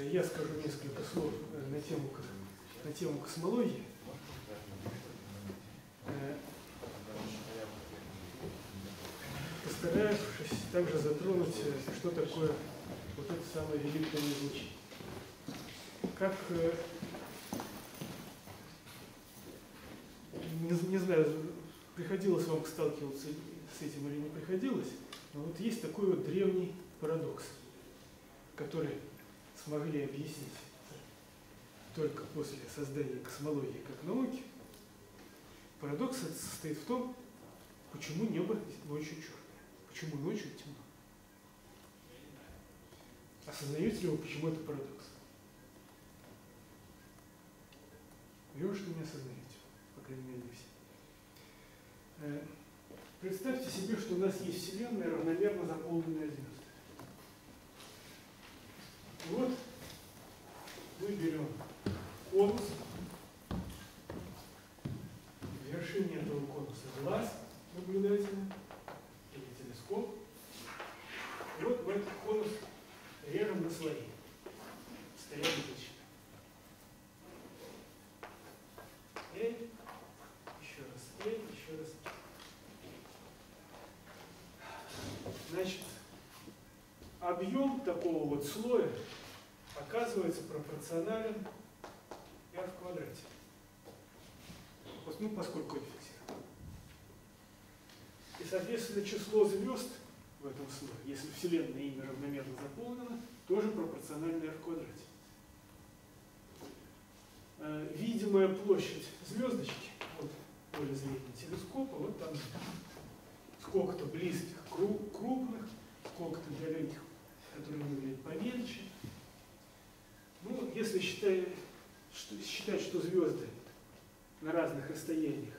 Я скажу несколько слов на тему космологии. Постаравшись также затронуть, что такое вот это самое великое излучение. Как, не знаю, приходилось вам сталкиваться с этим или не приходилось, но вот есть такой вот древний парадокс, который смогли объяснить только после создания космологии как науки. Парадокс этот состоит в том, почему небо ночью черное, почему ночью темно. Осознаете ли вы, почему это парадокс? Верю, что не осознаете, по крайней мере, не все. Представьте себе, что у нас есть Вселенная, равномерно заполненная звездами. Вот мы берем конус, в вершине этого конуса глаз наблюдательный или телескоп. И вот в этот конус режем на слои с тремя точками. Еще раз, еще раз. Значит, объем такого вот слоя оказывается пропорционален r в квадрате. Ну, поскольку это фиксировано. И, соответственно, число звезд в этом слое, если Вселенная ими равномерно заполнена, тоже пропорционально r в квадрате. Видимая площадь звездочки, вот поле зрения телескопа, вот там сколько-то близких, крупных, сколько-то далеких, которые выглядят помельче. Ну, если считать, что звезды на разных расстояниях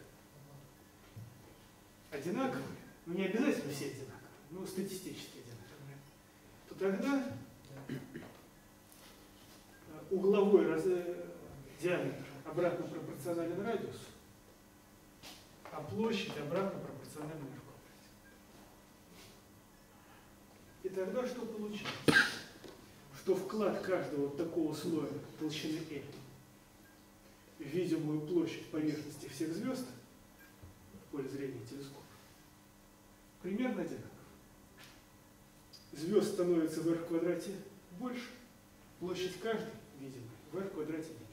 одинаковые, ну не обязательно все одинаковые, но статистически одинаковые, то тогда угловой диаметр обратно пропорционален радиусу, а площадь обратно пропорциональна r в квадрате. И тогда что получается? Что вклад каждого вот такого слоя толщины L в видимую площадь поверхности всех звезд в поле зрения телескопа примерно одинаков. Звезд становится в r в квадрате больше, площадь каждой видимой в r в квадрате меньше.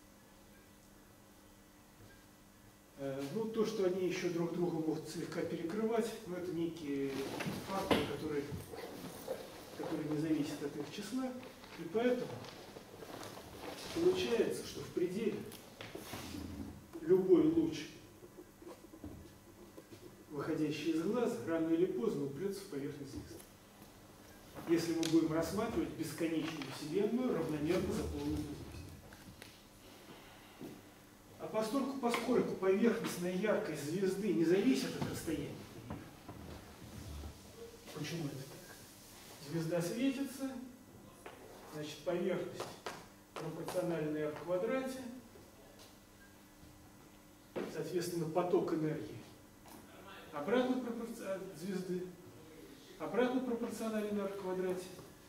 Ну, то, что они еще друг друга могут слегка перекрывать, но это некие факторы, которые не зависят от их числа. И поэтому получается, что в пределе любой луч, выходящий из глаза, рано или поздно упрется в поверхность звезды. Если мы будем рассматривать бесконечную Вселенную, равномерно заполненную звездами. А поскольку поверхностная яркость звезды не зависит от расстояния, почему это так? Звезда светится, значит, поверхность пропорциональна r в квадрате, соответственно, поток энергии обратно от звезды, обратно пропорционален r в квадрате,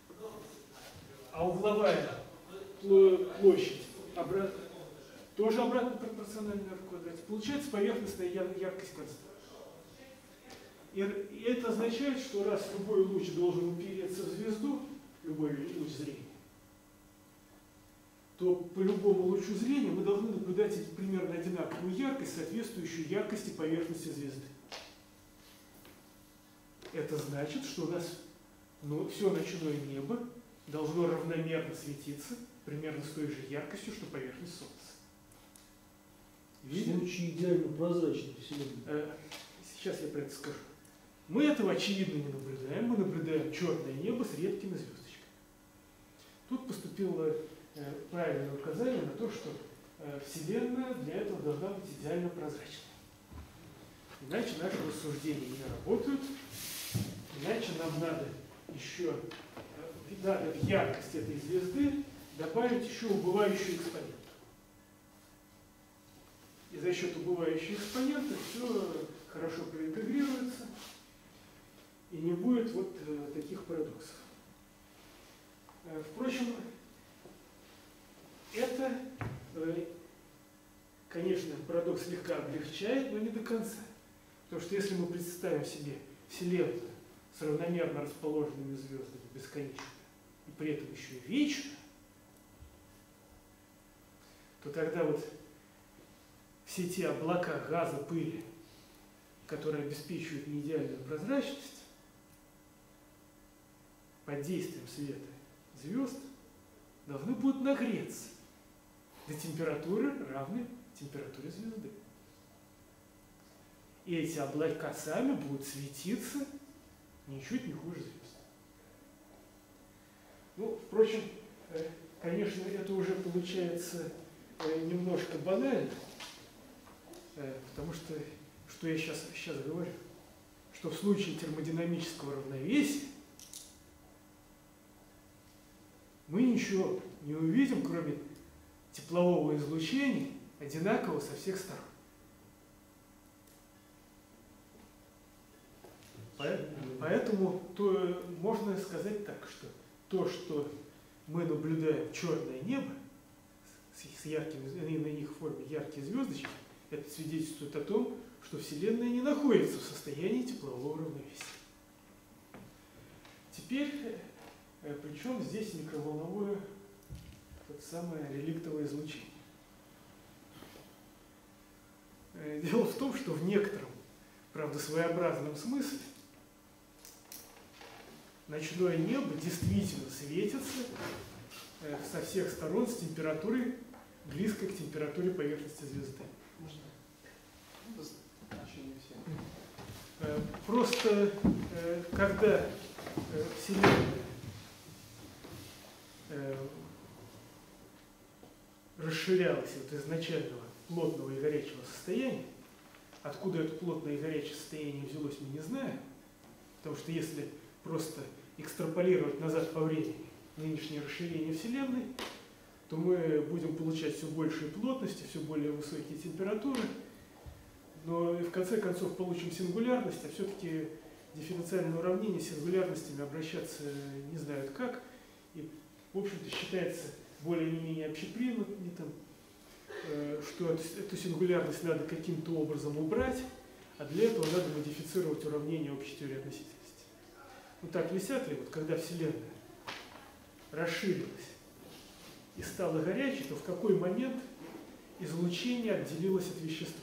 а угловая площадь тоже обратно пропорциональна r в квадрате. Получается поверхностная яркость константа. И это означает, что раз любой луч должен упереться в звезду, любой луч зрения, то по любому лучу зрения мы должны наблюдать примерно одинаковую яркость, соответствующую яркости поверхности звезды. Это значит, что у нас все ночное небо должно равномерно светиться примерно с той же яркостью, что поверхность Солнца. В случае идеально прозрачной Вселенной. Сейчас я про это скажу. Мы этого очевидно не наблюдаем. Мы наблюдаем черное небо с редкими звездочками. Тут поступило правильное указание на то, что Вселенная для этого должна быть идеально прозрачной. Иначе наши рассуждения не работают. Иначе нам надо еще в яркость этой звезды добавить еще убывающую экспоненту. И за счет убывающей экспоненты все хорошо проинтегрируется, и не будет вот таких парадоксов. Впрочем, наоборот, слегка облегчает, но не до конца. Потому что если мы представим себе Вселенную с равномерно расположенными звездами бесконечно, и при этом еще и вечно, то тогда вот все те облака газа, пыли, которые обеспечивают неидеальную прозрачность, под действием света звезд должны будут нагреться до температуры, равной температуре звезды. И эти облака сами будут светиться ничуть не хуже звезд. Ну, впрочем, конечно, это уже получается немножко банально, потому что я сейчас говорю, что в случае термодинамического равновесия мы ничего не увидим, кроме теплового излучения, одинакового со всех сторон. Поэтому можно сказать так, что то, что мы наблюдаем черное небо с яркими, на их форме яркие звездочки, это свидетельствует о том, что Вселенная не находится в состоянии теплового равновесия. Теперь, причем здесь микроволновое, тот самое реликтовое излучение. Дело в том, что в некотором, правда, своеобразном смысле ночное небо действительно светится со всех сторон с температурой, близкой к температуре поверхности звезды. Просто когда Вселенная расширялась вот из начального плотного и горячего состояния, откуда это плотное и горячее состояние взялось, мы не знаем, потому что если просто экстраполировать назад по времени нынешнее расширение Вселенной, то мы будем получать все большие плотности, все более высокие температуры, но в конце концов получим сингулярность, а все-таки дифференциальное уравнение с сингулярностями обращаться не знают как, и, в общем-то, считается более-менее общепринятым, что эту сингулярность надо каким-то образом убрать, а для этого надо модифицировать уравнение общей теории относительности. Ну так ли сяк ли, вот когда Вселенная расширилась и стала горячей, то в какой момент излучение отделилось от вещества?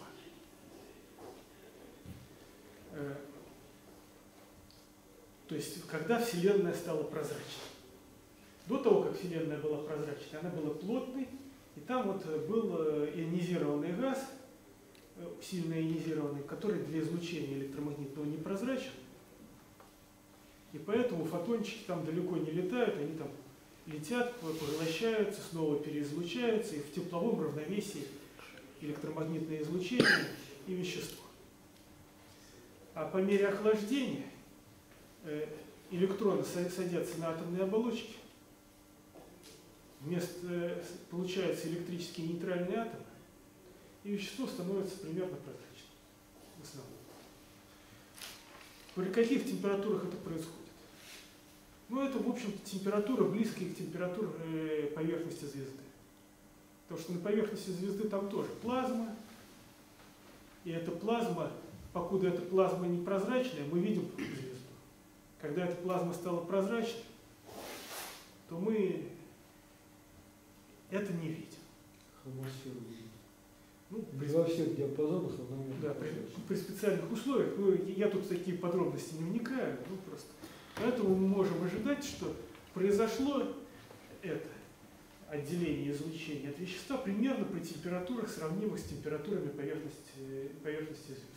То есть, когда Вселенная стала прозрачной. До того, как Вселенная была прозрачной, она была плотной, и там вот был ионизированный газ, сильно ионизированный, который для излучения электромагнитного не прозрачен. И поэтому фотончики там далеко не летают, они там летят, поглощаются, снова переизлучаются, и в тепловом равновесии электромагнитное излучение и вещество. А по мере охлаждения электроны садятся на атомные оболочки, получаются электрически нейтральные атомы, и вещество становится примерно прозрачным в основном. При каких температурах это происходит? Ну, это, в общем-то, температура, близкая к температуре поверхности звезды. Потому что на поверхности звезды там тоже плазма, и эта плазма, покуда эта плазма непрозрачная, мы видим звезду. Когда эта плазма стала прозрачной, то мы это не видим. Хромосферу видим. Ну, во всех диапазонах да, при специальных условиях. Ну, я тут в такие подробности не вникаю, ну просто. Поэтому мы можем ожидать, что произошло это отделение излучения от вещества примерно при температурах, сравнимых с температурами поверхности звезд.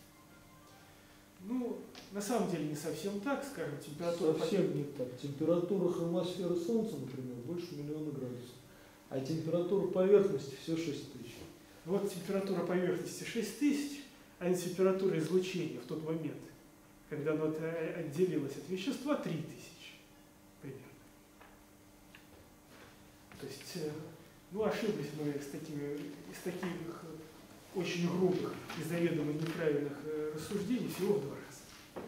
Ну, на самом деле не совсем так, скажем, температура... Совсем не так. Температура хромосферы Солнца, например, больше 1 000 000 градусов. А температура поверхности все 6000. Вот температура поверхности 6000, а температура излучения в тот момент, когда оно отделилось от вещества, 3000 примерно. То есть, ну, ошиблись мы из таких очень грубых и заведомо неправильных рассуждений всего в 2 раза.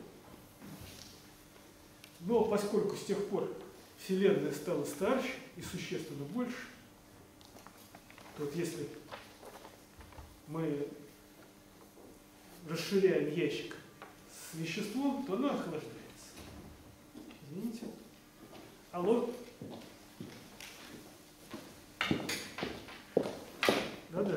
Но поскольку с тех пор Вселенная стала старше и существенно больше, то вот если мы расширяем ящик с веществом, то оно охлаждается. Извините. Алло? Да-да.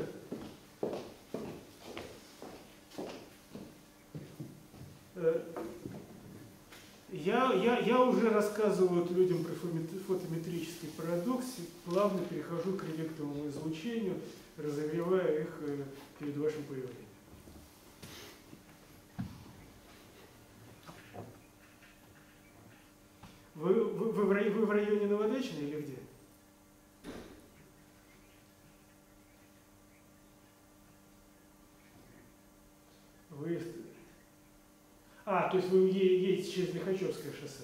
Я уже рассказываю людям про фотометрический парадокс, плавно перехожу к релектовому излучению, разогревая их перед вашим появлением. Вы в районе Новодачной или где? Вы... то есть вы едете через Лихачевское шоссе?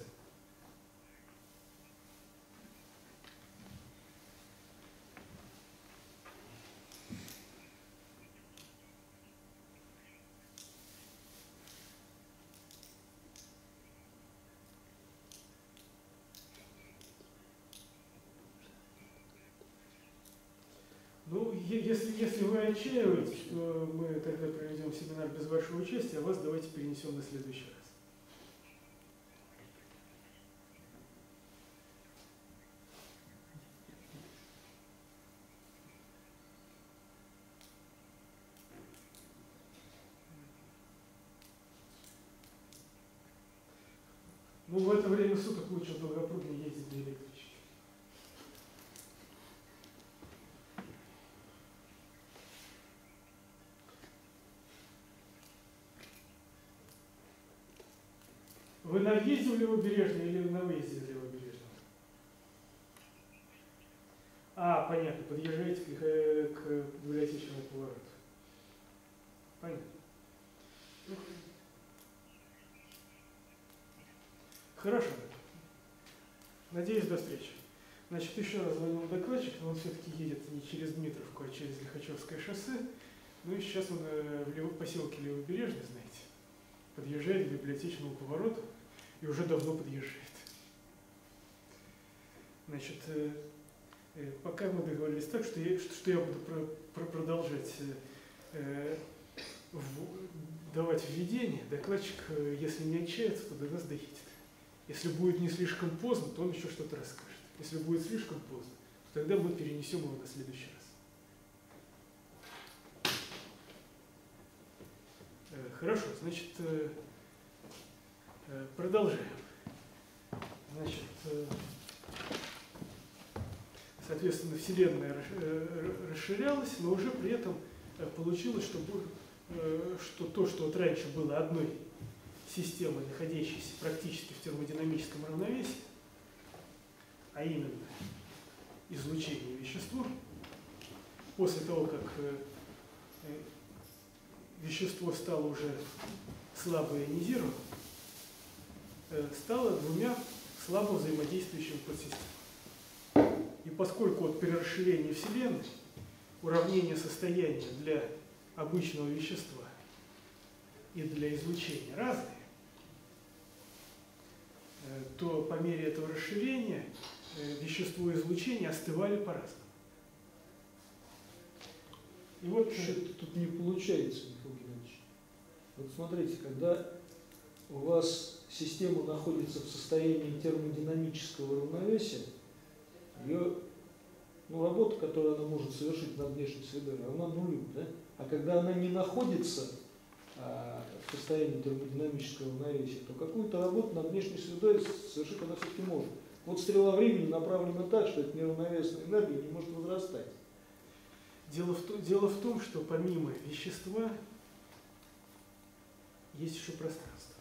Ну, если вы отчаиваетесь, что мы тогда проведем семинар без вашего участия, а вас давайте перенесем на следующий раз. Ну, в это время суток лучше в Долгопрудный ездить на электричке. Вы на въезде в Левобережный или на выезде из Левобережного? Понятно, подъезжаете к библиотечному повороту. Понятно. Хорошо. Надеюсь, до встречи. Значит, еще раз звонил докладчик, но он все-таки едет не через Дмитровку, а через Лихачевское шоссе. Ну и сейчас он в поселке Левобережный, знаете, подъезжает к библиотечному повороту и уже давно подъезжает. Значит, пока мы договорились так, что я буду продолжать давать введение, докладчик, если не отчается, то до нас доедет. Если будет не слишком поздно, то он еще что-то расскажет. Если будет слишком поздно, то тогда мы перенесем его на следующий раз. Хорошо, значит, продолжаем. Значит, соответственно, Вселенная расширялась, но уже при этом получилось, что то, что вот раньше было одной системой, находящейся практически в термодинамическом равновесии, а именно излучение вещества, после того, как вещество стало уже слабо ионизировано, стало двумя слабо взаимодействующими подсистемами. И поскольку при расширении Вселенной уравнение состояния для обычного вещества и для излучения разные, то по мере этого расширения вещество и излучение остывали по-разному. И вот что-то тут не получается, Михаил Геннадьевич. Вот смотрите, когда у вас система находится в состоянии термодинамического равновесия, ее работа, которую она может совершить над внешней средой, равна нулю, да? А когда она не находится в состоянии термодинамического равновесия, то какую-то работу над внешней средой совершить она все-таки может. Вот стрела времени направлена так, что эта неравновесная энергия не может возрастать. Дело в том, что помимо вещества есть еще пространство.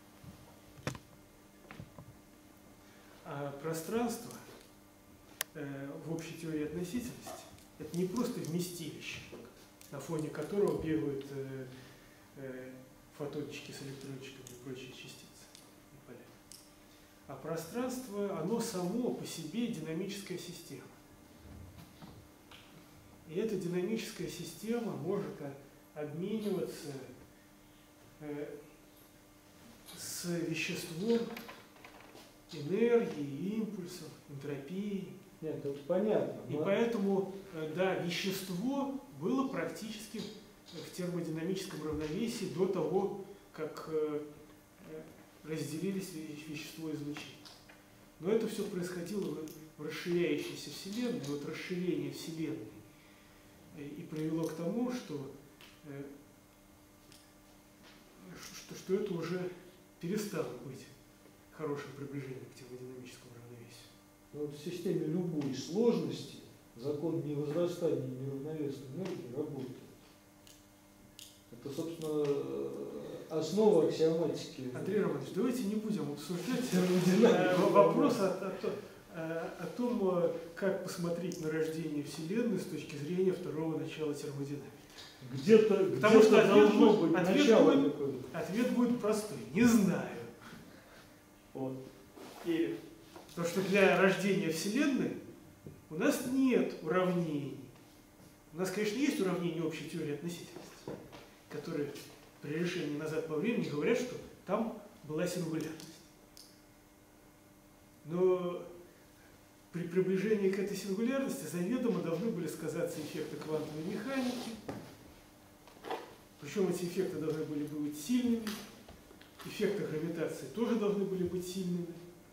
А пространство в общей теории относительности – это не просто вместилище, на фоне которого бегают фотончики с электрончиками и прочие частицы. А пространство, оно само по себе динамическая система. И эта динамическая система может обмениваться с веществом энергией, импульсом, энтропией. Нет, это понятно. И поэтому, да, вещество было практически в термодинамическом равновесии до того, как разделились вещество и излучение. Но это все происходило в расширяющейся Вселенной. И вот расширение Вселенной и привело к тому, что это уже перестало быть хорошим приближением к термодинамическому равновесию. Но вот в системе любой сложности закон невозрастания неравновесной энергии работает. Это, собственно, основа аксиоматики. Андрей Романович, давайте не будем обсуждать вопрос о том, как посмотреть на рождение Вселенной с точки зрения второго начала термодинамики. Потому что ответ будет простой. Не знаю. Вот. Потому что для рождения Вселенной у нас нет уравнений. У нас, конечно, есть уравнения общей теории относительности, которые при решении назад по времени говорят, что там была сингулярность. Но при приближении к этой сингулярности заведомо должны были сказаться эффекты квантовой механики. Причем эти эффекты должны были быть сильными. Эффекты гравитации тоже должны были быть сильными.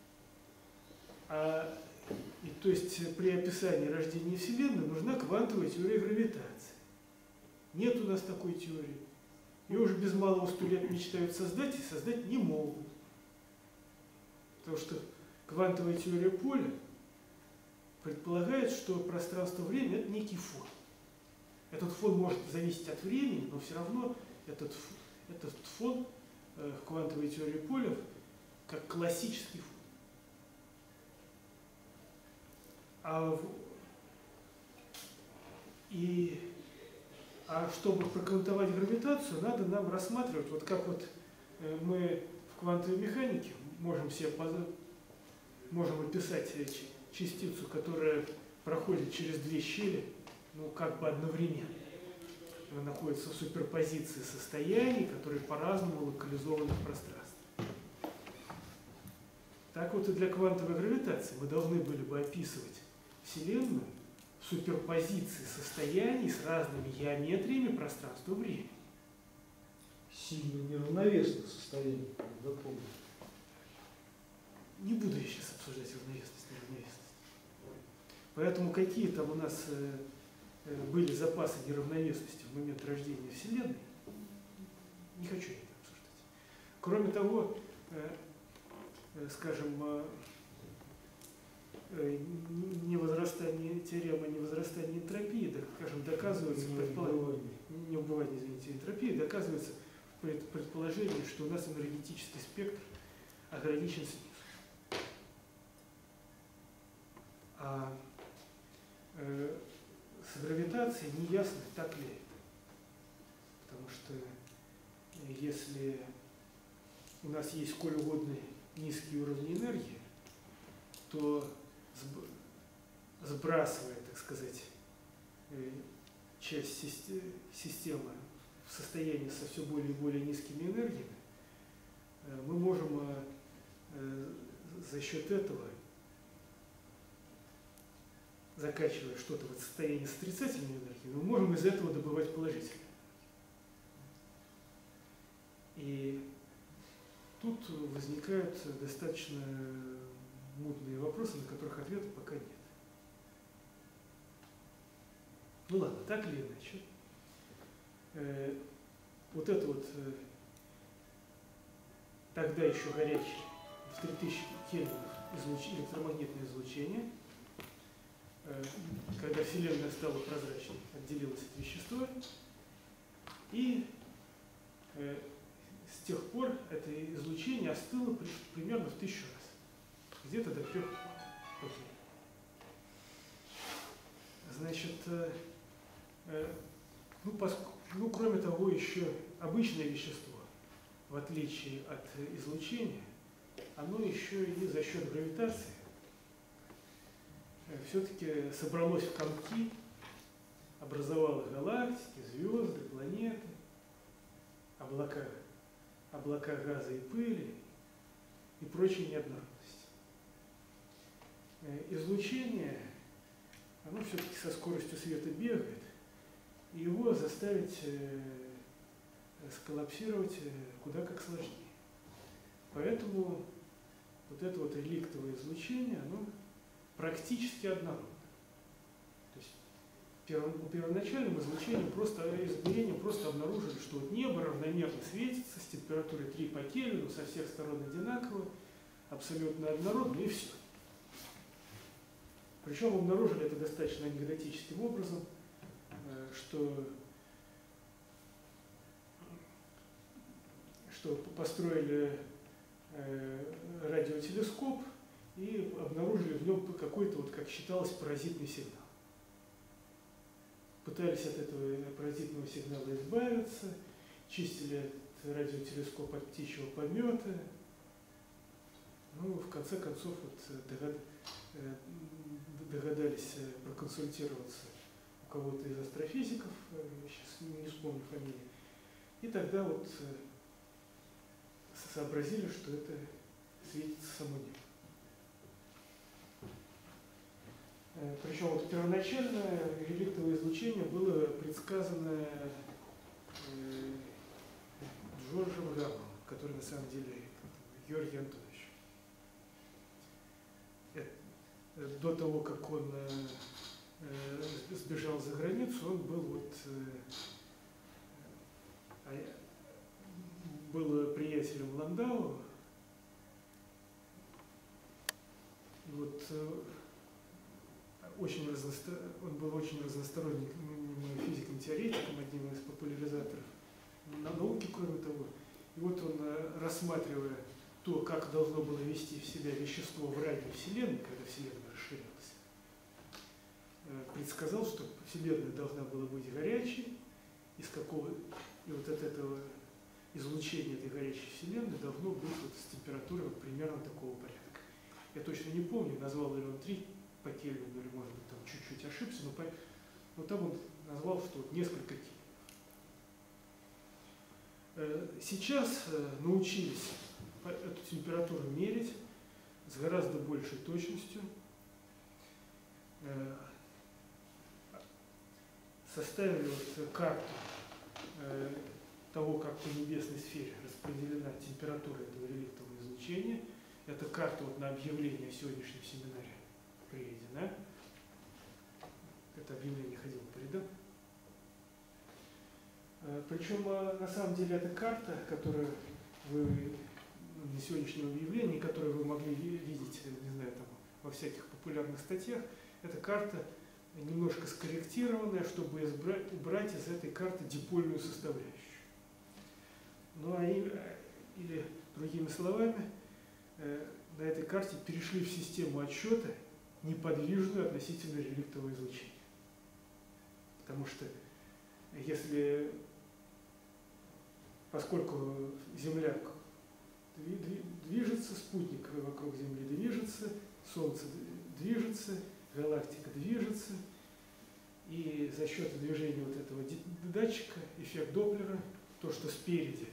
То есть при описании рождения Вселенной нужна квантовая теория гравитации. Нет у нас такой теории. Ее уже без малого 100 лет мечтают создать и создать не могут. Потому что квантовая теория поля предполагает, что пространство-время – это некий фон. Этот фон может зависеть от времени, но все равно этот фон в квантовой теории поля как классический фон. А чтобы проквантовать гравитацию, надо нам рассматривать, вот как вот мы в квантовой механике можем описать частицу, которая проходит через две щели, ну как бы одновременно. Она находится в суперпозиции состояний, которые по-разному локализованы в пространстве. Так вот и для квантовой гравитации мы должны были бы описывать Вселенную в суперпозиции состояний с разными геометриями пространства и времени. Сильно неравновесных состояний, запомню. Не буду я сейчас обсуждать равновесность, неравновесность. Поэтому какие там у нас были запасы неравновесности в момент рождения Вселенной, не хочу это обсуждать. Кроме того, скажем, теорема невозрастания энтропии, скажем, доказывается энтропии, доказывается предположение, что у нас энергетический спектр ограничен снизу. А с гравитацией не ясно, так ли это. Потому что если у нас есть сколь угодные низкие уровни энергии, то сбрасывая, так сказать, часть системы в состоянии со все более и более низкими энергиями, мы можем за счет этого, закачивая что-то в состоянии с отрицательной энергией, мы можем из этого добывать положительную. И тут возникают достаточно мутные вопросы, на которых ответа пока нет. Ну ладно, так или иначе. Вот это вот тогда еще горячее в 3000 кельвинов электромагнитное излучение, когда Вселенная стала прозрачной, отделилась от вещества, и с тех пор это излучение остыло примерно в 1000 раз. Где-то до 3 путей. Значит, кроме того, еще обычное вещество, в отличие от излучения, оно еще и за счет гравитации все-таки собралось в комки, образовало галактики, звезды, планеты, облака газа и пыли и прочие неоднородности. Излучение, оно все-таки со скоростью света бегает, и его заставить сколлапсировать куда как сложнее. Поэтому вот это вот реликтовое излучение, оно практически однородно. То есть первоначальным излучением измерением просто обнаружили, что вот небо равномерно светится с температурой 3 по Кельвину, со всех сторон одинаково, абсолютно однородно, и все. Причем обнаружили это достаточно анекдотическим образом, что построили радиотелескоп и обнаружили в нем какой-то, вот, как считалось, паразитный сигнал. Пытались от этого паразитного сигнала избавиться, чистили этот радиотелескоп от птичьего помета. Ну, в конце концов, вот, догадались проконсультироваться у кого-то из астрофизиков, сейчас не вспомню фамилии, и тогда вот сообразили, что это светится само небо. Причем вот первоначально реликтовое излучение было предсказано Джорджем Гаммом, который на самом деле Георгий Антонович. До того, как он сбежал за границу, он был был приятелем Ландау. И вот он был очень разносторонним физиком-теоретиком, одним из популяризаторов науки, кроме того. И вот он, рассматривая то, как должно было вести в себя вещество в радиовселенной, когда Вселенная расширялась, предсказал, что Вселенная должна была быть горячей, и вот от этого излучения этой горячей Вселенной должно быть вот с температурой вот примерно такого порядка. Я точно не помню, назвал ли он 3 по Кельвину, или, может быть, там чуть-чуть ошибся, но там он назвал, что вот несколько Кельвинов. Сейчас научились эту температуру мерить с гораздо большей точностью. Составили вот карту того, как по небесной сфере распределена температура этого реликтового излучения. Это карта вот на объявление в сегодняшнем семинаре приведена. Это объявление ходило по рядам. Причем, на самом деле, эта карта, которую вы на сегодняшнем объявлении, которую вы могли видеть, не знаю, там, во всяких популярных статьях, это карта немножко скорректированная, чтобы убрать из этой карты дипольную составляющую. Ну, или, другими словами, на этой карте перешли в систему отсчета неподвижную относительно реликтового излучения. Потому что поскольку Земля движется, спутник вокруг Земли движется, Солнце движется, галактика движется, и за счет движения вот этого датчика, эффект Доплера, то, что спереди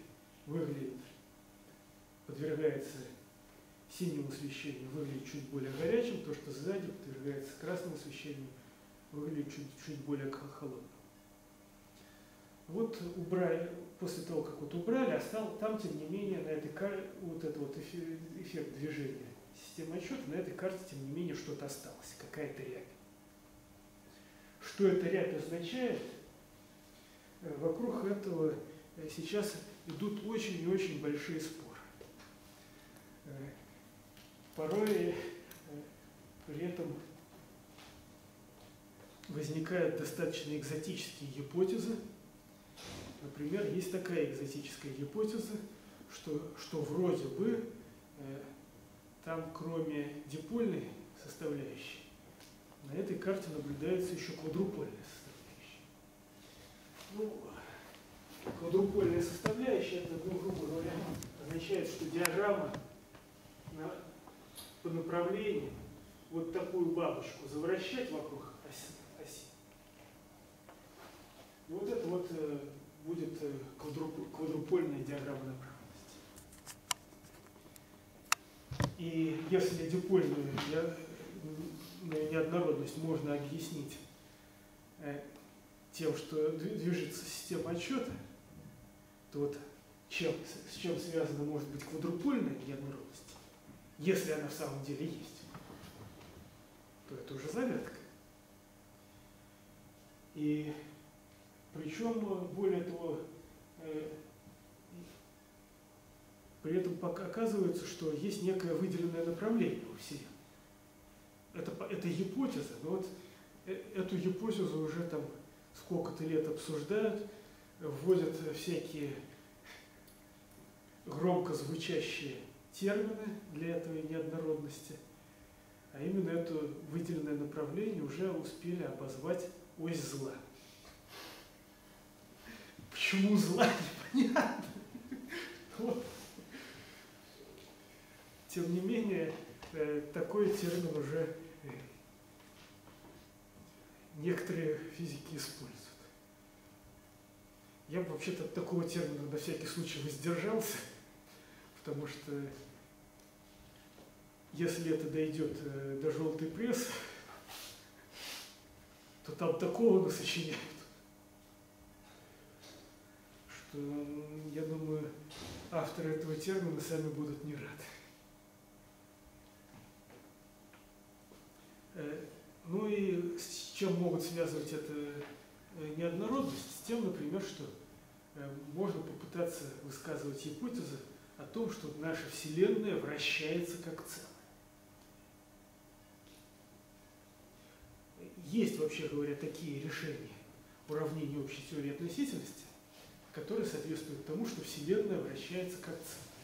подвергается синему освещению, выглядит чуть более горячим, то, что сзади подвергается красному освещению, выглядит чуть более холодным. Вот после того, как вот убрали, там, тем не менее, на этой карте, вот этот вот эффект движения системы отсчета, на этой карте, тем не менее, что-то осталось, какая-то рябь. Что эта рябь означает? Вокруг этого сейчас идут очень и очень большие споры. Порой при этом возникают достаточно экзотические гипотезы. Например, есть такая экзотическая гипотеза, что вроде бы там, кроме дипольной составляющей, на этой карте наблюдается еще квадрупольная составляющая. Ну, квадрупольная составляющая, это, грубо говоря, означает, что диаграмма по направлению вот такую бабочку завращать вокруг оси. И вот это вот будет квадрупольная диаграмма направленности. И если дипольную неоднородность можно объяснить тем, что движется система отсчета, то вот с чем связана может быть квадрупольная неоднородность, если она в самом деле есть, то это уже загадка. И причем, более того, при этом оказывается, что есть некое выделенное направление во Вселенной. Это гипотеза, но вот эту гипотезу уже там сколько-то лет обсуждают, вводят всякие громко звучащие термины для этой неоднородности, а именно это выделенное направление уже успели обозвать ось зла. Почему зла, непонятно. Вот. Тем не менее, такой термин уже некоторые физики используют. Я бы вообще-то от такого термина на всякий случай воздержался, потому что если это дойдет до желтой прессы, то там такого насочиняют, что, я думаю, авторы этого термина сами будут не рады. Ну и с чем могут связывать эту неоднородность? С тем, например, что можно попытаться высказывать гипотезы о том, что наша Вселенная вращается как целое. Есть, вообще говоря, такие решения уравнений общей теории относительности, которые соответствуют тому, что Вселенная вращается как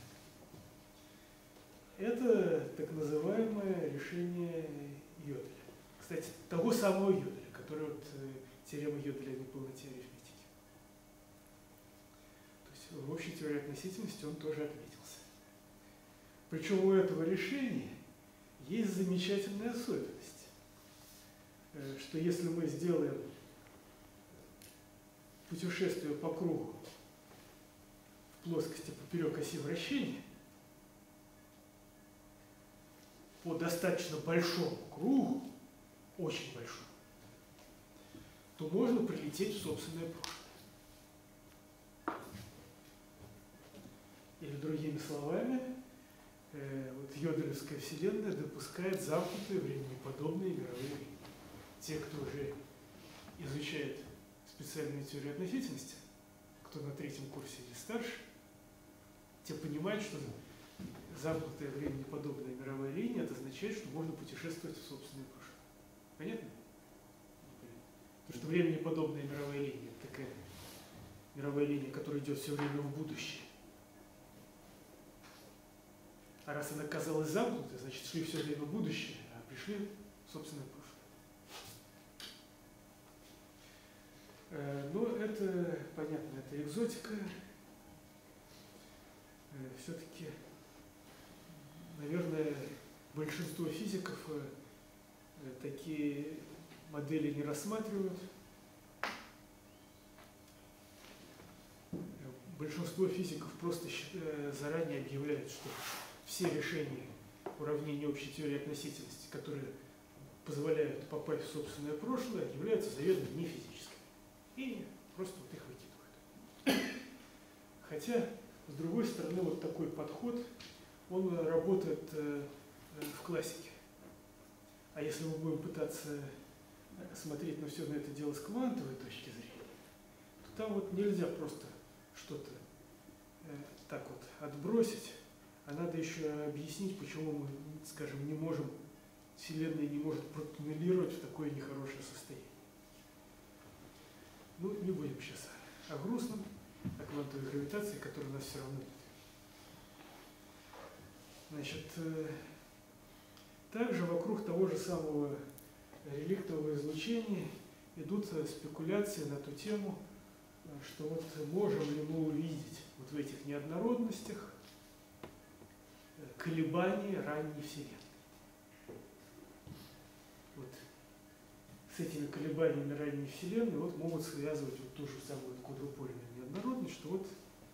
целое. Это так называемое решение Йоделя. Кстати, того самого Йоделя, который вот теорема Йоделя о неполноте арифметики. То есть в общей теории относительности он тоже отметился. Причем у этого решения есть замечательная особенность, что если мы сделаем путешествие по кругу в плоскости поперек оси вращения, по достаточно большому кругу, очень большому, то можно прилететь в собственное прошлое. Или другими словами, вот Йоделевская Вселенная допускает замкнутые временеподобные мировые линии. Те, кто уже изучает специальную теорию относительности, кто на 3-м курсе или старше, те понимают, что замкнутая временеподобная мировая линия, это означает, что можно путешествовать в собственное прошлое. Понятно? Потому что временеподобная мировая линия – это такая мировая линия, которая идет все время в будущее. А раз она казалась замкнутой, значит, шли все время в будущее, а пришли в собственное прошлое. Но это, понятно, это экзотика. Все-таки, наверное, большинство физиков такие модели не рассматривают. Большинство физиков просто заранее объявляют, что все решения уравнений общей теории относительности, которые позволяют попасть в собственное прошлое, являются заведомо не физическими. И просто вот их выкидывают. Хотя, с другой стороны, вот такой подход, он работает в классике. А если мы будем пытаться смотреть на все на это дело с квантовой точки зрения, то там вот нельзя просто что-то так вот отбросить, а надо еще объяснить, почему мы, скажем, не можем, Вселенная не может протуннелировать в такое нехорошее состояние. Ну, не будем сейчас о грустном, о квантовой гравитации, которая у нас все равно нет. Значит, также вокруг того же самого реликтового излучения идут спекуляции на ту тему, что вот можем ли мы увидеть вот в этих неоднородностях колебания ранней Вселенной. Вот с этими колебаниями ранней Вселенной вот могут связывать вот ту же самую квадрупольную неоднородность, что вот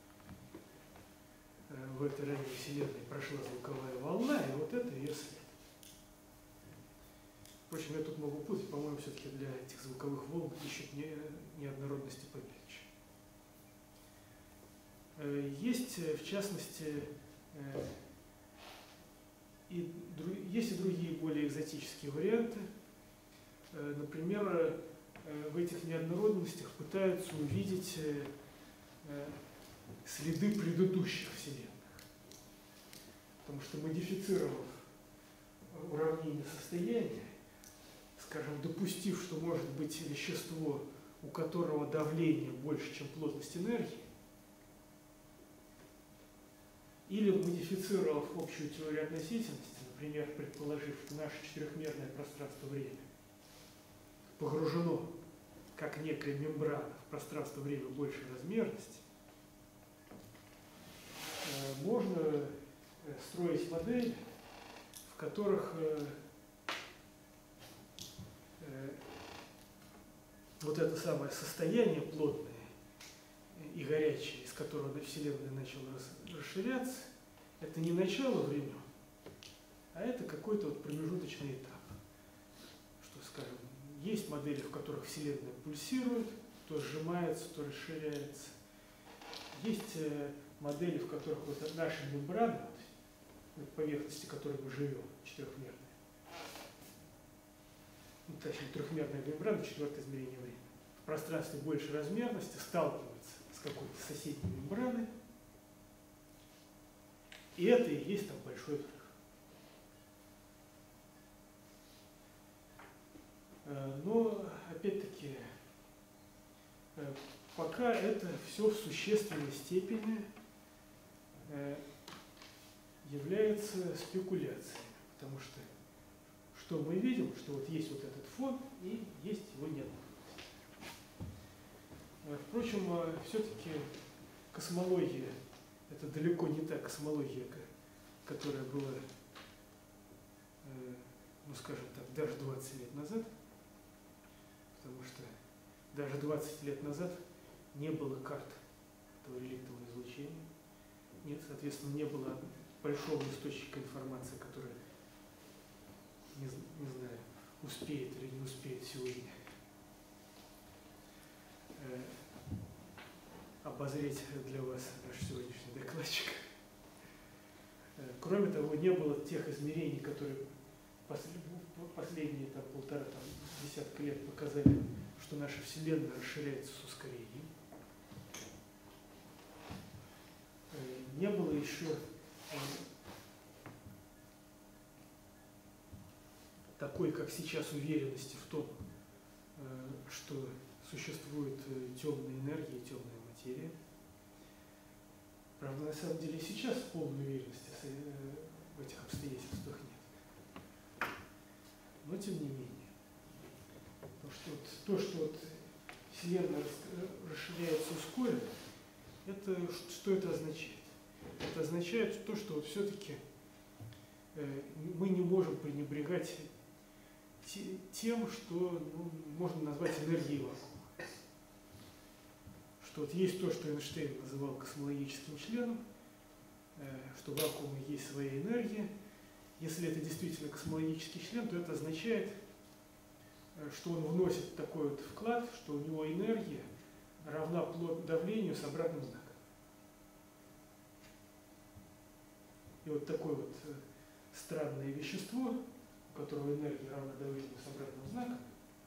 в этой ранней Вселенной прошла звуковая волна, и вот это ее след. Впрочем, я тут могу путать, по-моему, все-таки для этих звуковых волн ищут неоднородности помельче. Есть, в частности, есть и другие более экзотические варианты. Например, в этих неоднородностях пытаются увидеть следы предыдущих вселенных. Потому что, модифицировав уравнение состояния, скажем, допустив, что может быть вещество, у которого давление больше, чем плотность энергии, или модифицировав общую теорию относительности, например, предположив, что наше четырехмерное пространство-время погружено, как некая мембрана, в пространство-время большей размерности, можно строить модели, в которых вот это самое состояние плотное и горячее, из которого Вселенная начала расширяться, это не начало времен, а это какой-то вот промежуточный этап. Что, скажем, есть модели, в которых Вселенная пульсирует, то сжимается, то расширяется. Есть модели, в которых вот наша мембрана, на поверхности которой мы живем, четырехмерная, ну, точнее, трехмерная мембрана, четвертое измерение времени, в пространстве большей размерности сталкивается с какой-то соседней мембраной, и это и есть там большой взрыв. Но, опять-таки, пока это все в существенной степени является спекуляцией, потому что мы видим, что вот есть вот этот фон и есть его нет. Впрочем, все-таки космология – это далеко не та космология, которая была, ну скажем так, даже 20 лет назад, потому что даже 20 лет назад не было карт этого реликтового излучения, нет, соответственно, не было большого источника информации, который, не знаю, успеет или не успеет сегодня обозреть для вас наш сегодняшний докладчик. Кроме того, не было тех измерений, которые последние полтора десятка лет показали, что наша Вселенная расширяется с ускорением. Не было еще такой, как сейчас, уверенности в том, что существует темная энергия и темная материя. Правда, на самом деле сейчас полной уверенности в этих обстоятельствах нет. Но тем не менее. То, что Вселенная расширяется ускоренно, что это означает? Это означает то, что все-таки мы не можем пренебрегать тем, что можно назвать энергией вакуума. Что вот есть то, что Эйнштейн называл космологическим членом, что в вакууме есть своя энергия. Если это действительно космологический член, то это означает, что он вносит такой вот вклад, что у него энергия равна давлению с обратным знаком. И вот такое вот странное вещество, у которого энергия равна давлению с обратным знаком,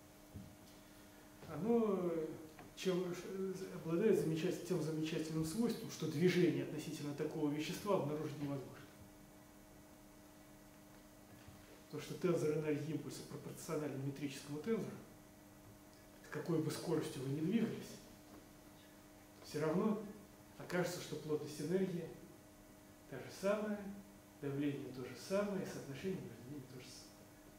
оно обладает тем замечательным свойством, что движение относительно такого вещества обнаружить невозможно. Потому что тензор энергии импульса пропорционален метрическому тензору, с какой бы скоростью вы ни двигались, все равно окажется, что плотность энергии та же самая, давление то же самое, и соотношение между ними то же самое.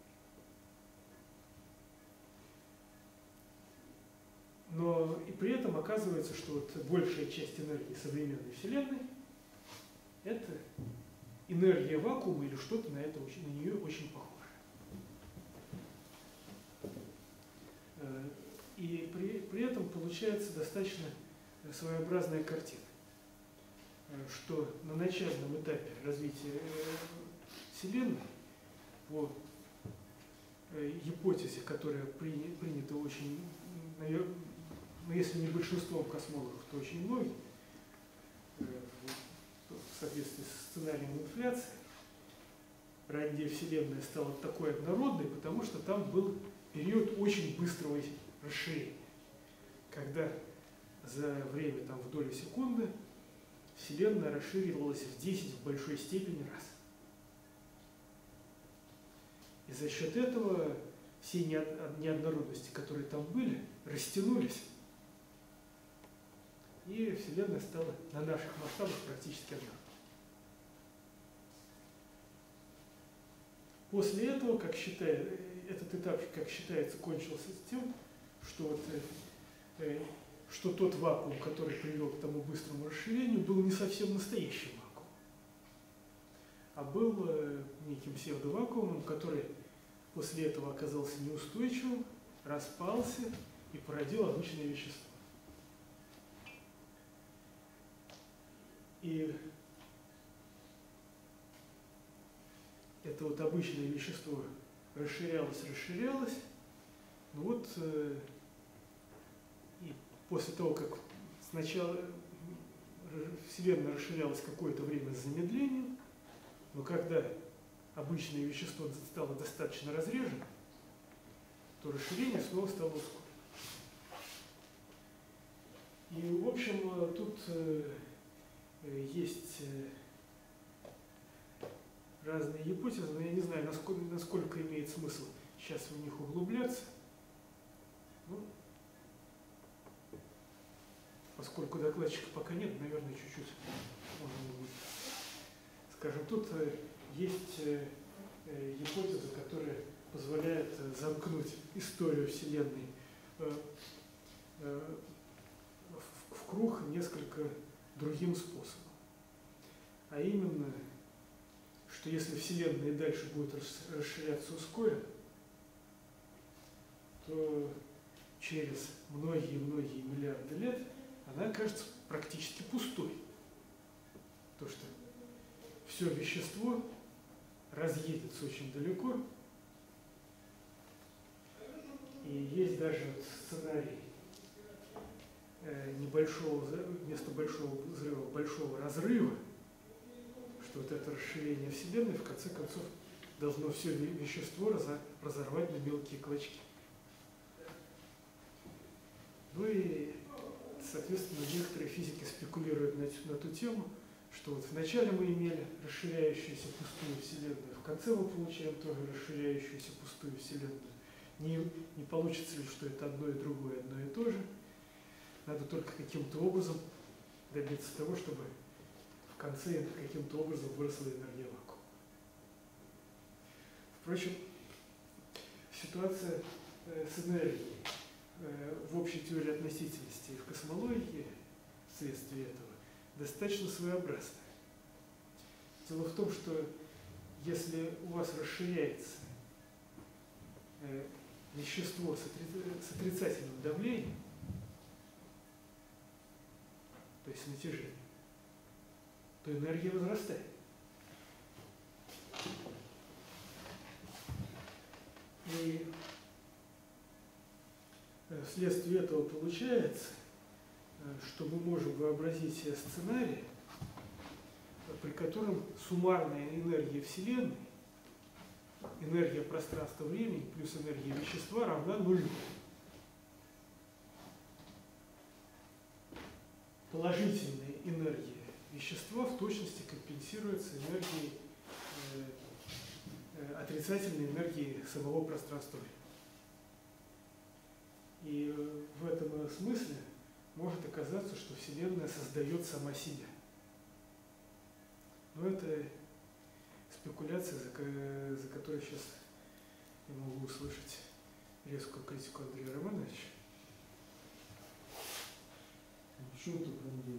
Но и при этом оказывается, что вот большая часть энергии современной Вселенной – это энергия вакуума или что-то на нее очень похоже. И при этом получается достаточно своеобразная картина, что на начальном этапе развития Вселенной по гипотезе, которая принята очень, ну, если не большинством космологов, то очень многим, в соответствии с сценарием инфляции, ранняя Вселенная стала такой однородной, потому что там был период очень быстрого расширения, когда за время в долю секунды Вселенная расширивалась в 10 в большой степени раз. И за счет этого все неоднородности, которые там были, растянулись, и Вселенная стала на наших масштабах практически однородной. После этого, этот этап, как считается, кончился тем, что, что тот вакуум, который привел к тому быстрому расширению, был не совсем настоящим вакуумом, а был неким псевдовакуумом, который после этого оказался неустойчивым, распался и породил обычное вещество. И это вот обычное вещество расширялось, ну вот, и после того, как сначала Вселенная расширялась какое-то время с замедлением, но когда обычное вещество стало достаточно разрежено, то расширение снова стало ускорено. И, в общем, тут есть разные гипотезы, но я не знаю, насколько имеет смысл сейчас в них углубляться. Ну, поскольку докладчика пока нет, наверное, чуть-чуть можно будет. Скажем, тут есть гипотеза, которая позволяет замкнуть историю Вселенной в круг несколько другим способом. А именно, что если Вселенная и дальше будет расширяться ускоренно, то через многие-многие миллиарды лет она окажется практически пустой. Потому что все вещество разъедется очень далеко. И есть даже сценарий вместо большого взрыва, большого разрыва, что вот это расширение Вселенной в конце концов должно все вещество разорвать на мелкие клочки. Ну и, соответственно, некоторые физики спекулируют на ту тему, что вот вначале мы имели расширяющуюся пустую Вселенную, в конце мы получаем тоже расширяющуюся пустую Вселенную. Не получится ли, что это одно и другое, одно и то же? Надо только каким-то образом добиться того, чтобы в конце каким-то образом выросла энергия вакуума. Впрочем, ситуация с энергией в общей теории относительности и в космологии вследствие этого достаточно своеобразная. Дело в том, что если у вас расширяется вещество с отрицательным давлением, то есть натяжение, то энергия возрастает. И вследствие этого получается, что мы можем вообразить себе сценарий, при котором суммарная энергия Вселенной, энергия пространства-времени плюс энергия вещества равна нулю. Положительная энергия вещества в точности компенсируется энергией, отрицательной энергией самого пространства-времени. И в этом смысле может оказаться, что Вселенная создает сама себя. Но это спекуляция, за которой сейчас я могу услышать резкую критику Андрея Романовича. Почему тут Андрей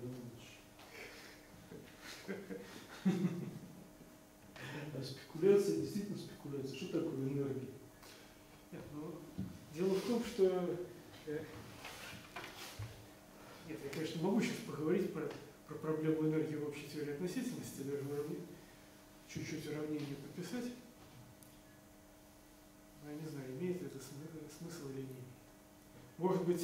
Романович? А спекуляция, действительно спекуляция. Что такое энергия? Нет, ну, дело в том, что... Нет, я, конечно, могу сейчас поговорить про проблему энергии в общей теории относительности, даже чуть-чуть уравнение пописать. не знаю, имеет ли это смысл или не имеет. Может быть,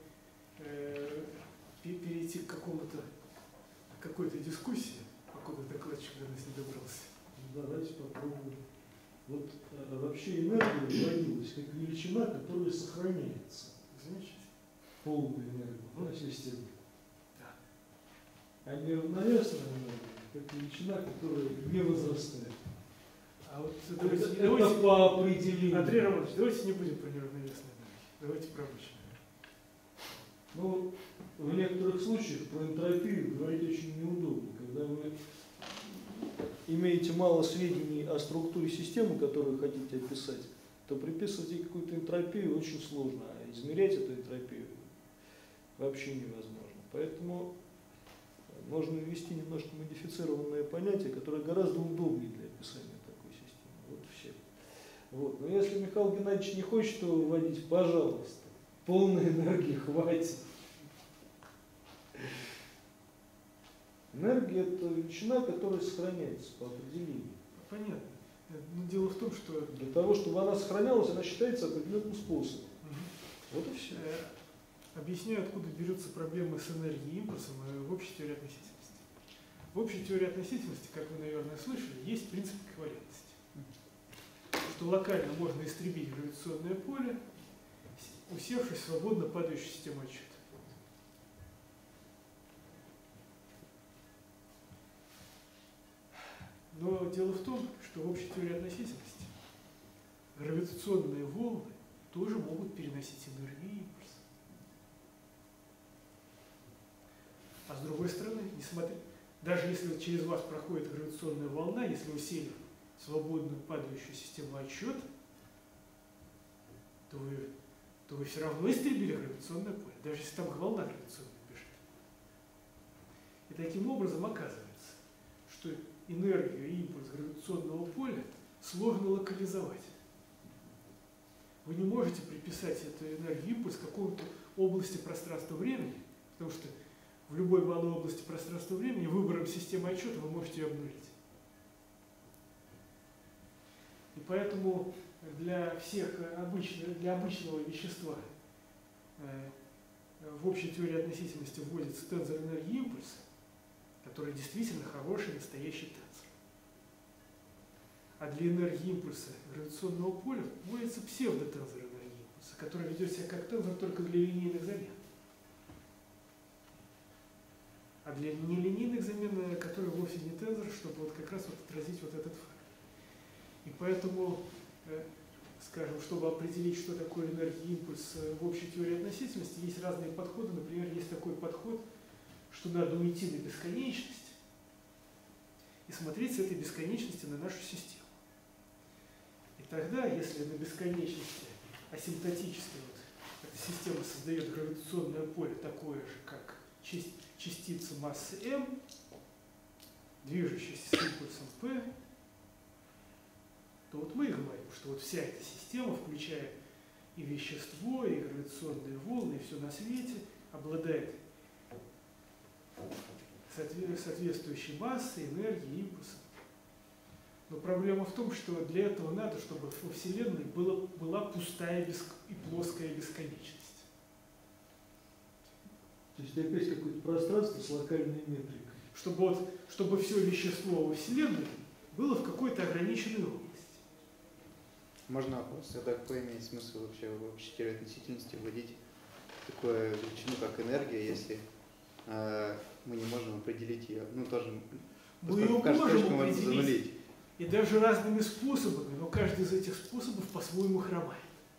перейти к какой-то дискуссии, покуда докладчик до нас не добрался. Давайте попробуем. Вот вообще энергия вводилась как величина, которая сохраняется. Замечательно. Полную энергию в системе. Да. А неравновесная энергия как величина, которая не возрастает. А вот это по определению. Андрей Романович, давайте не будем про неравновесную энергию. Давайте про обычную. Ну, в некоторых случаях про энтропию говорить очень неудобно, когда вы имеете мало сведений о структуре системы, которую хотите описать, то приписывать ей какую-то энтропию очень сложно, а измерять эту энтропию вообще невозможно. Поэтому можно ввести немножко модифицированное понятие, которое гораздо удобнее для описания такой системы. Вот все. Вот. Но если Михаил Геннадьевич не хочет его вводить, пожалуйста, полной энергии хватит. Энергия – это величина, которая сохраняется по определению. Понятно. Но дело в том, что… Для того, чтобы она сохранялась, она считается определенным способом. Вот и все. Объясняю, откуда берется проблема с энергией и импульсом в общей теории относительности. В общей теории относительности, как вы, наверное, слышали, есть принцип эквивалентности. Что локально можно истребить гравитационное поле, усевшись в свободно падающую систему отсчета. Но дело в том, что в общей теории относительности гравитационные волны тоже могут переносить энергию и импульс. А с другой стороны, даже если через вас проходит гравитационная волна, если вы сели в свободную падающую систему отсчета, то вы все равно истребили гравитационное поле, даже если там волна гравитационная бежит. И таким образом оказывается, что энергию и импульс гравитационного поля сложно локализовать. Вы не можете приписать эту энергию и импульс какой-то области пространства-времени, потому что в любой малой области пространства-времени выбором системы отсчета вы можете ее обнулить. И поэтому для обычного вещества в общей теории относительности вводится тензор энергии и импульса, который действительно хороший, настоящий тензор. А для энергии импульса гравитационного поля вводится псевдотензор энергии импульса, который ведет себя как тензор только для линейных замен. А для нелинейных замен, которые вовсе не тензор, чтобы вот как раз вот отразить вот этот факт. И поэтому, скажем, чтобы определить, что такое энергия и импульс в общей теории относительности, есть разные подходы. Например, есть такой подход, что надо уйти на бесконечность и смотреть с этой бесконечности на нашу систему. И тогда, если на бесконечности асимптотически эта система создает гравитационное поле такое же, как частица массы m, движущаяся с импульсом p, то вот мы и говорим, что вот вся эта система, включая и вещество, и гравитационные волны, и все на свете, обладает соответствующей массой, энергией, импульсом. Но проблема в том, что для этого надо, чтобы во Вселенной была пустая и плоская бесконечность. То есть опять какое-то пространство с локальной метрикой. Чтобы все вещество во Вселенной было в какой-то ограниченной области. Можно вопрос? А какой имеет смысл вообще в общей теории относительности вводить такую величину, как энергия, если мы не можем определить ее? Ну, тоже, мы ее можем определить. Занулить. И даже разными способами, но каждый из этих способов по-своему хромает.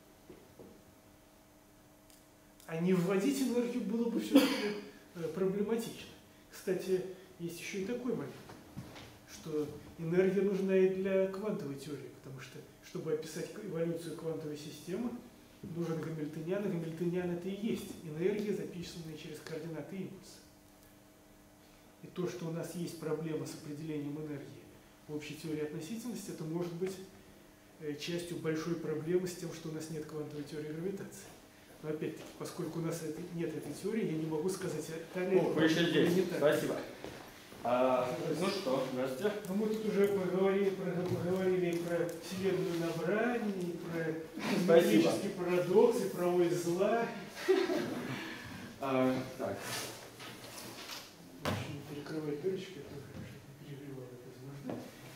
А не вводить энергию было бы все-таки проблематично. Кстати, есть еще и такой момент, что энергия нужна и для квантовой теории, потому что, чтобы описать эволюцию квантовой системы, нужен гамильтониан, и гамильтониан это и есть энергия, записанная через координаты импульса. И то, что у нас есть проблема с определением энергии в общей теории относительности, это может быть частью большой проблемы с тем, что у нас нет квантовой теории гравитации. Но опять-таки, поскольку у нас нет этой теории, я не могу сказать, та ли вы еще здесь. не так. Спасибо. Ну что, здравствуйте. Ну, мы тут уже поговорили про Вселенную на Бране, и про про геометрический парадокс и про ось зла. Так. Лучше не перекрывать дырочки, а то, конечно, не перегревало без нужды.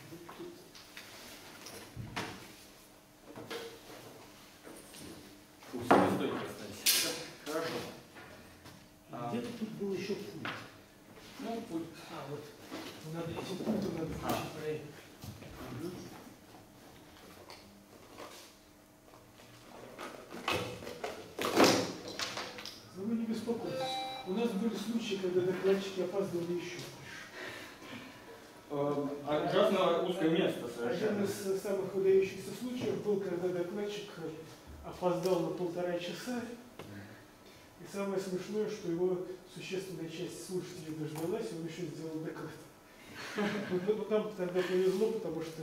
Хорошо. Где-то тут был еще пульт. Ну, пульт. Вот. Надо этим пультом надо включить проект. Но вы не беспокойтесь. У нас были случаи, когда докладчики опаздывали еще больше. Ужасно узкое место Один совершенно. из самых выдающихся случаев был, когда докладчик опоздал на 1,5 часа. И самое смешное, что его существенная часть слушателей дождалась, и он еще сделал доклад. Вот нам тогда повезло, потому что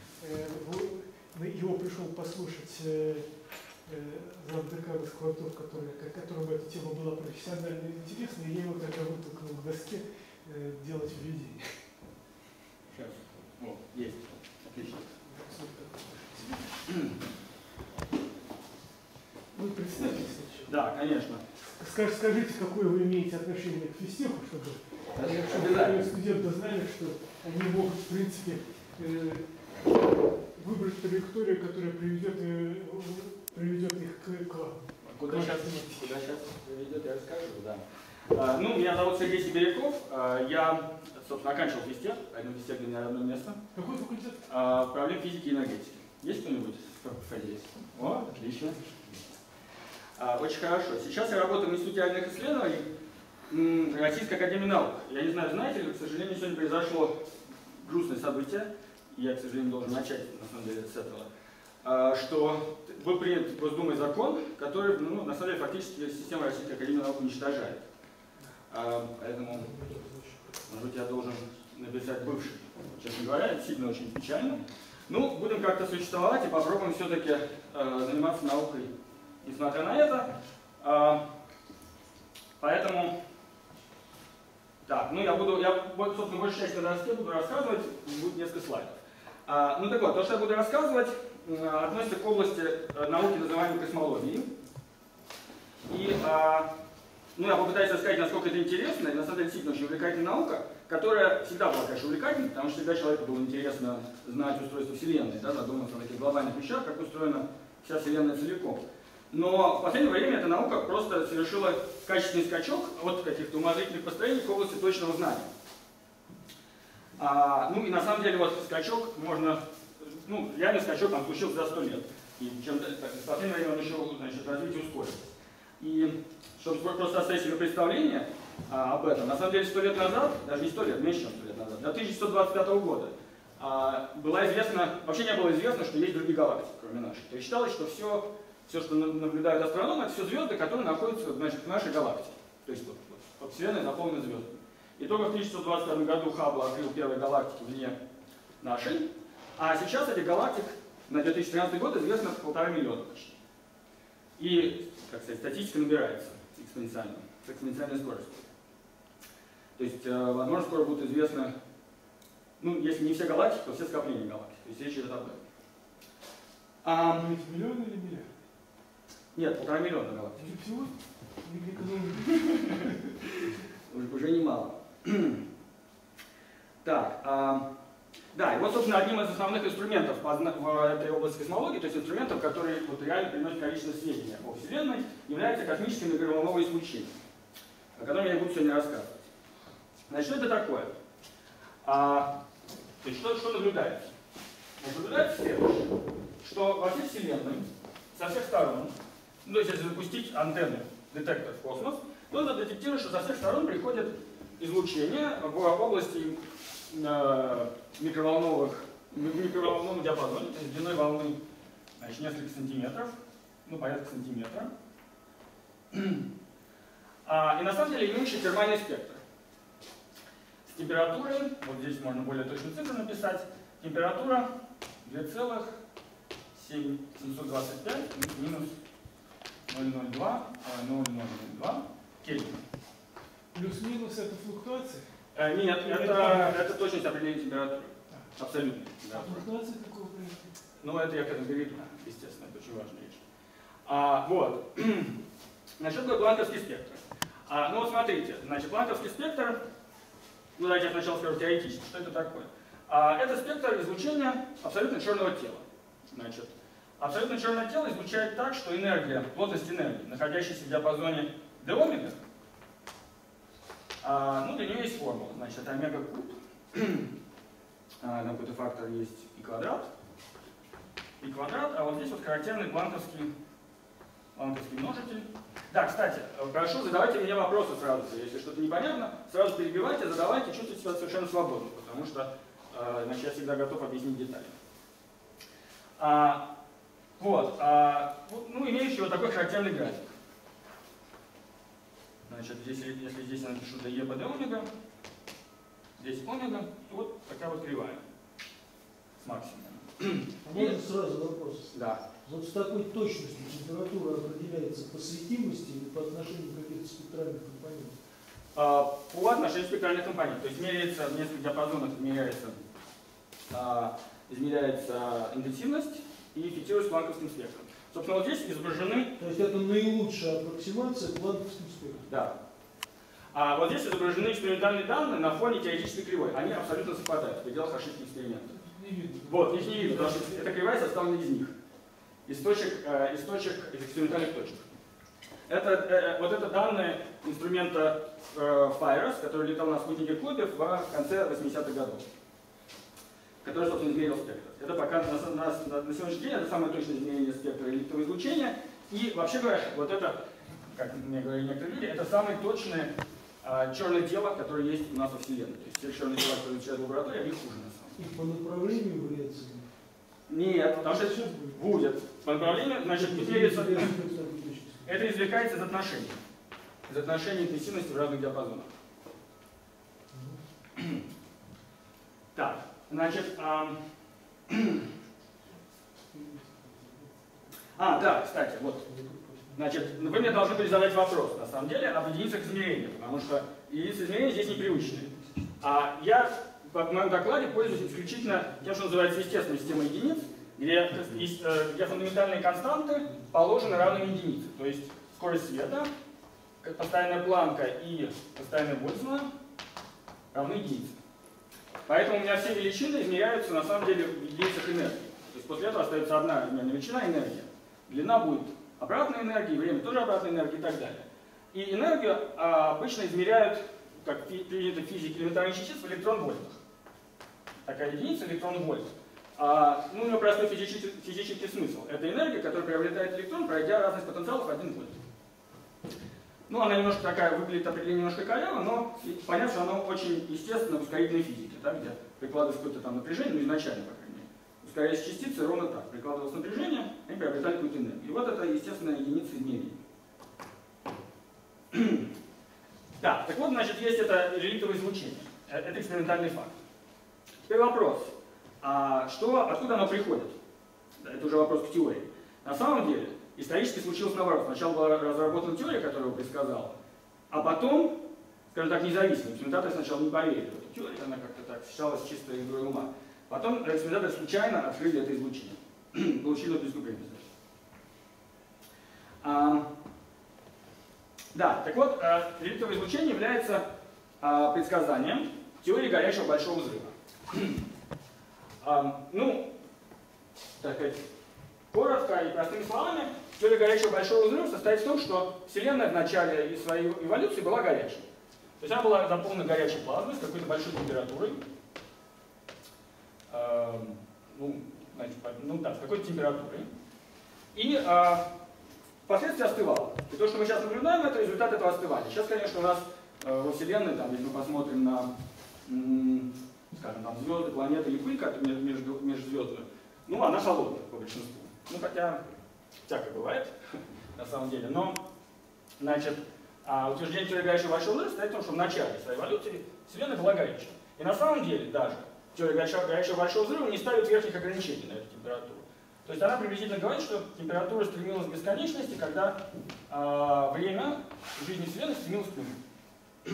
его пришел послушать замдекана Скворцов, которому эта тема была профессионально интересна, и я его тогда вытолкнул к доске делать введение. Сейчас. О, есть. Отлично. Вы представьте сначала. Да, конечно. Скажите, какое вы имеете отношение к физтеху, чтобы студенты знали, что они могут, в принципе, выбрать траекторию, которая приведет их к вам. Куда сейчас приведет, я расскажу, да. Ну, меня зовут Сергей Сибиряков, я, собственно, оканчивал физтех, поэтому физтех для меня родное место. Какой факультет? Проблем физики и энергетики. Есть кто-нибудь? Есть. О, отлично. Очень хорошо. Сейчас я работаю в Институте ядерных исследований Российской академии наук. Я не знаю, знаете ли, к сожалению, сегодня произошло грустное событие. Я, к сожалению, должен начать, на самом деле, с этого. Что был принят Госдумой закон, который, на самом деле, фактически систему Российской академии наук уничтожает. Поэтому, может быть, я должен написать бывший. Честно говоря, это сильно очень печально. Ну, будем как-то существовать и попробуем все-таки заниматься наукой, несмотря на это. Поэтому, так, ну я, собственно, большую часть на доске буду рассказывать, будет несколько слайдов. Ну так вот, то, что я буду рассказывать, относится к области науки, называемой космологией. И я попытаюсь рассказать, насколько это интересно, и на самом деле действительно очень увлекательная наука, которая всегда была, конечно, увлекательной, потому что всегда человеку было интересно знать устройство Вселенной, да, задуматься о таких глобальных вещах, как устроена вся Вселенная целиком. Но в последнее время эта наука просто совершила качественный скачок от каких-то умозрительных построений к области точного знания. Ну и на самом деле вот скачок можно, реальный скачок там случился за 100 лет. И в последнее время он еще, развитие ускорилось. И чтобы просто оставить себе представление об этом, на самом деле 100 лет назад, даже не 100 лет, меньше чем 100 лет назад, до 1925 года было известно, вообще не было известно, что есть другие галактики, кроме нашей. То есть считалось, что все, что наблюдают астрономы, это все звезды, которые находятся в нашей галактике. То есть вот Вселенная заполнена звездами. И только в 1922 году Хаббл открыл первые галактики вне нашей, а сейчас этих галактик на 2013 год известно 1,5 миллиона почти. И, как сказать, статистика набирается экспоненциально, с экспоненциальной скоростью. То есть, возможно, скоро будет известно, если не все галактики, то все скопления галактик. То есть речь идет об этом. Миллион или миллиард? Нет, 1,5 миллиона галактик. Всего? Уже немало. Так, да, и вот, собственно, одним из основных инструментов в этой области космологии, то есть инструментов, которые реально приносят количество сведений о Вселенной, является космическое микроволновое излучение, о котором я буду сегодня рассказывать. Значит, что это такое? То есть, что наблюдается? Наблюдается следующее, что во всей Вселенной, со всех сторон, то есть, если запустить антенну, детектор в космос, то он задетектирует, что со всех сторон приходит излучение в области микроволновом диапазоне, то есть длиной волны несколько сантиметров, порядка сантиметра. И на самом деле имеющий термальный спектр. С температурой, вот здесь можно более точную цифру написать, температура 2,725 минус 0,02 Кельвин. Плюс-минус это флуктуация? Нет, это точность определения температуры. Абсолютно. А флуктуация какого происходит? Но это я к этому перейду, естественно, это очень важная вещь. Вот. Значит, это планковский спектр. Ну вот смотрите, значит, планковский спектр, ну давайте я сначала скажу теоретически, что это такое. Это спектр излучения абсолютно черного тела. Значит, абсолютно черное тело излучает так, что энергия, плотность энергии, находящаяся в диапазоне d омега, ну для нее есть формула, значит, это омега куб, там какой-то фактор есть и квадрат, а вот здесь вот характерный планковский множитель. Да, кстати, прошу, задавайте мне вопросы сразу, если что-то непонятно, сразу перебивайте, задавайте, чувствуйте себя совершенно свободно, потому что значит, я всегда готов объяснить детали. Ну, имеющий вот такой характерный график. Значит, если здесь я напишу dE по d омега, здесь омега, и вот такая вот кривая с максимумом. Можно сразу вопрос? Да. Вот с такой точностью температура определяется по светимости или по отношению к каким-то спектральным компонентам? По отношению спектральных компонентов. То есть меряется в нескольких диапазонах, измеряется интенсивность и фиксируется планковским спектром. Собственно, вот здесь изображены... То есть это наилучшая аппроксимация к планковскому спектру? Да. Вот здесь изображены экспериментальные данные на фоне теоретической кривой. Они абсолютно совпадают в пределах ошибки эксперимента. Вот, их не видно, потому что эта кривая составлена из них. Из экспериментальных точек. Вот это данные инструмента FIRES, который летал на спутнике Кубе в конце 80-х годов, который, собственно, измерил спектр. Это пока на сегодняшний день это самое точное измерение спектра электрового излучения. И вообще говоря, вот это, как мне говорили некоторые люди, это самое точное черное тело, которое есть у нас во Вселенной. То есть все черные тела, которые изучают в лаборатории, они хуже на самом деле. И по направлению является? Нет, потому что это будет. По направлению, значит, меряется... Это извлекается из отношений. Из отношений интенсивности в разных диапазонах. Так, значит... да, кстати, вот. Значит, вы мне должны были задать вопрос, на самом деле, об единицах измерения, потому что единицы измерения здесь непривычные. Я в моем докладе пользуюсь исключительно тем, что называется естественной системой единиц, где фундаментальные константы положены равными единице. То есть скорость света, постоянная планка и постоянная Больцмана равны единице. Поэтому у меня все величины измеряются на самом деле в единицах энергии. То есть после этого остается одна размерная величина — энергия. Длина будет обратной энергии, время тоже обратной энергии и так далее. И энергию обычно измеряют, как принято в физике элементарных частиц, в электрон-вольтах. Такая единица — электрон-вольт. У нее простой физический смысл. Это энергия, которая приобретает электрон, пройдя разность потенциалов 1 вольт. Она немножко такая, выглядит определение немножко коряво, но понятно, что оно очень естественно в ускорительной физике, где прикладывается какое-то там напряжение, изначально, по крайней мере. Ускоряясь частицы ровно так. Прикладывалось напряжение, они приобретали какую-то энергию. И вот это естественная единица измерения. Так вот, значит, есть это реликтовое излучение. Это экспериментальный факт. Теперь вопрос. Откуда оно приходит? Это уже вопрос к теории. На самом деле, исторически случилось наоборот. Сначала была разработана теория, которую я предсказал, а потом, скажем так, независимо. Экспериментаторы сначала не поверили в эту теорию, она как-то так считалась чистой игрой ума. Потом экспериментаторы случайно открыли это излучение. Получили Нобелевскую премию. Так вот, реликтовое излучение является предсказанием теории горячего большого взрыва. Так сказать, коротко и простыми словами, теория горячего большого взрыва состоит в том, что Вселенная в начале своей эволюции была горячей. То есть она была заполнена горячей плазмой с какой-то большой температурой. С какой-то температурой. И впоследствии остывала. И то, что мы сейчас наблюдаем, это результат этого остывания. Сейчас, конечно, у нас во Вселенной, если мы посмотрим на, скажем, звезды, планеты или пыль, как межзвездную, она холодная по большинству. Хотя всякое бывает, на самом деле. Но, значит, утверждение теории горячего большого взрыва состоит в том, что в начале своей эволюции Вселенная была горячей. И на самом деле даже теория горячего большого взрыва не ставит верхних ограничений на эту температуру. То есть она приблизительно говорит, что температура стремилась к бесконечности, когда время в жизни Вселенной стремилось к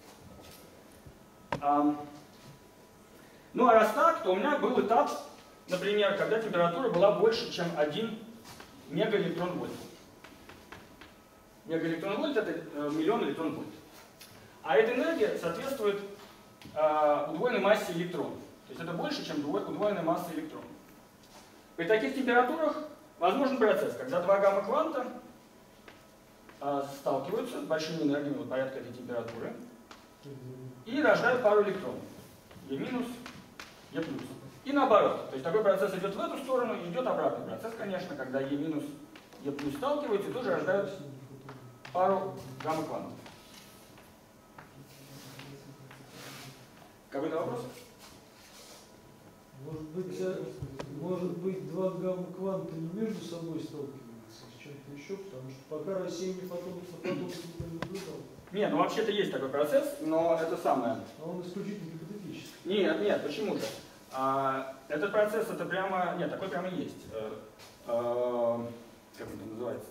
нулю. А раз так, то у меня был этап например, когда температура была больше, чем 1 мегаэлектрон-вольт. Мегаэлектрон-вольт — это миллион электрон-вольт. А эта энергия соответствует удвоенной массе электронов. То есть это больше, чем удвоенная масса электронов. При таких температурах возможен процесс, когда два гамма-кванта сталкиваются с большими энергиями вот порядка этой температуры и рождают пару электронов. Е минус, Е плюс. И наоборот. То есть такой процесс идет в эту сторону, и идет обратный процесс, конечно, когда Е минус, Е плюс сталкиваются и тоже рождают пару гамма-квантов. Какой-то вопрос? Может быть, два гамма-кванта не между собой сталкиваются с чем-то еще, потому что пока рассеяние фотонов на фотонах не наблюдал. Нет, ну вообще-то есть такой процесс, но это самое. А он исключительно гипотетический. Нет, почему же? Этот процесс, это прямо, нет, такой прямо есть. Как он там называется?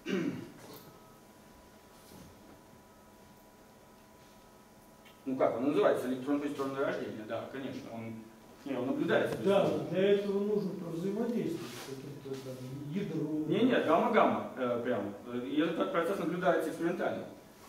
Ну как, он называется электрон-позитронное рождение, да, конечно, он наблюдается. Да, для этого нужно взаимодействовать с каким-то ядром. Нет, гамма-гамма прямо. И этот процесс наблюдается экспериментально.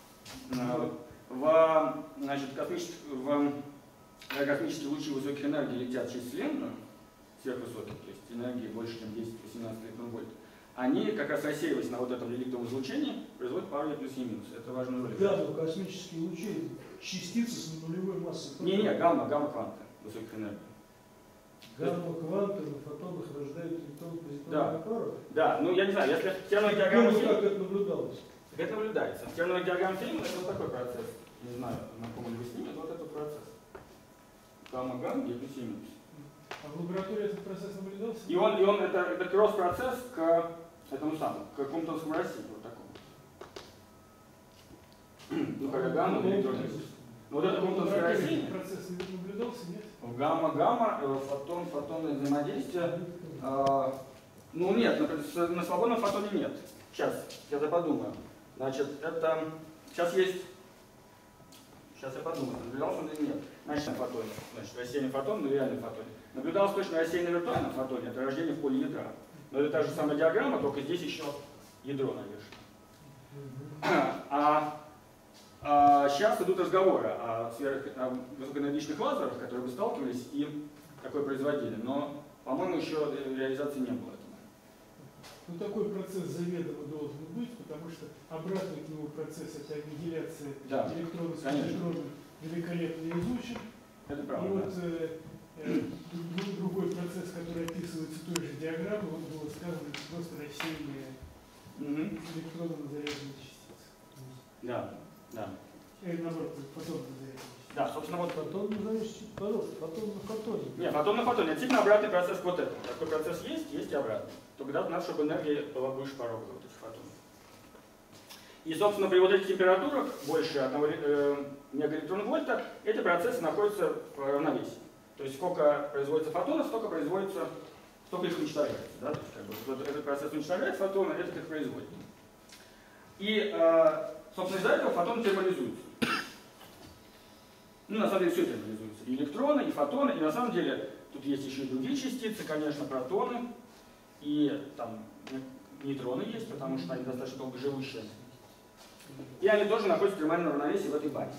Космические лучи высоких энергий летят через Вселенную, сверхвысокие, то есть энергии больше, чем 10-18 электрон-вольт. Они, как раз рассеиваясь на вот этом реликтовом излучении, производят пару Е плюс Е минус. Это важная роль. Да, но космические лучи — частицы с нулевой массой. Гамма-кванты высоких энергий. Гамма-кванты на фотонах рождают электрон-позитронную пару? Да, ну я не знаю, если терминная диаграмма... Как это наблюдалось? Это наблюдается. Терминная диаграмма фильма — это вот такой процесс. Не знаю, знакомы ли вы с ним, это вот этот процесс. Гамма-гамма, Е плюс Е минус. А в лаборатории этот процесс наблюдался? И он это кросс-процесс к этому самому, к Комптонскому рассеянию, вот такому. Ну, когда гамма, электронный. Вот это Комптонское рассеяние. Процесс наблюдался, нет? В гамма-гамма, фотонное взаимодействие. Ну нет, на свободном фотоне нет. Сейчас я подумаю. Значит, это сейчас есть. Сейчас я подумаю, наблюдался он или нет. Значит, на фотоне. Значит, рассеяние фотона на реальном фотоне. Наблюдалось точно рассеяние на виртуальном фотоне, это рождение в поле ядра. Но это та же самая диаграмма, только здесь еще ядро навешено. Сейчас идут разговоры о высокоэнергичных лазерах, которые бы сталкивались и такое производили. Но, по-моему, еще реализации не было этого. Ну, такой процесс заведомо должен быть, потому что обратный к нему процесс — это аннигиляция электронов с электроном великолепно изучен. Это правда. И вот другой процесс, который описывается той же диаграммой, он было сказано, это просто рассеяние электронов на заряженные частицы. Да. Или наоборот, фотон на заряженные частицы. Да, собственно, вот фотон на фотоне. Нет, фотон на фотоне. Действительно обратный процесс к вот этому. Такой процесс есть и обратный. Только надо, чтобы энергия была выше порога вот этих фотонов. И, собственно, при вот этих температурах, больше 1 мегаэлектрон-вольта, эти процессы находятся в равновесии. То есть сколько производится фотонов, столько их уничтожается. Да? То есть, вот этот процесс уничтожает фотоны, этот их производит. И, собственно, из-за этого фотоны термализуются. Ну, на самом деле, все термализуется. И электроны, и фотоны, и на самом деле тут есть еще и другие частицы, конечно, протоны, и там нейтроны есть, потому что они достаточно долго живущие. И они тоже находятся в термальном равновесии в этой бане.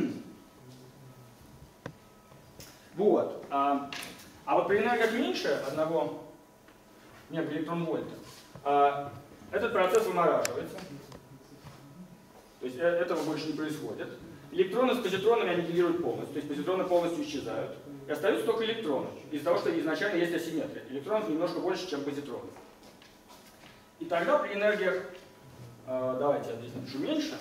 Вот. А вот при энергиях меньше 1 мегаэлектрон-вольта этот процесс вымораживается. То есть этого больше не происходит. Электроны с позитронами аннигилируют полностью, то есть позитроны полностью исчезают. И остаются только электроны, из-за того, что изначально есть асимметрия. Электронов немножко больше, чем позитронов. И тогда при энергиях, давайте я здесь напишу меньше,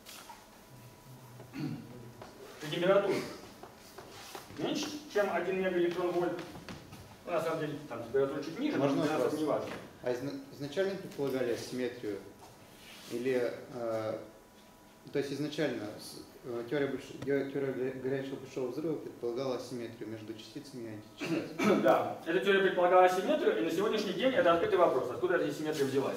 при температуре меньше, чем 1 мегаэлектрон-вольт. Ну, на самом деле, там температура чуть ниже, но для нас это не важно. А изначально предполагали асимметрию? Или, то есть изначально теория горячего большого взрыва предполагала асимметрию между частицами и античастицами? Да, эта теория предполагала асимметрию, и на сегодняшний день это открытый вопрос, откуда эта асимметрия взялась.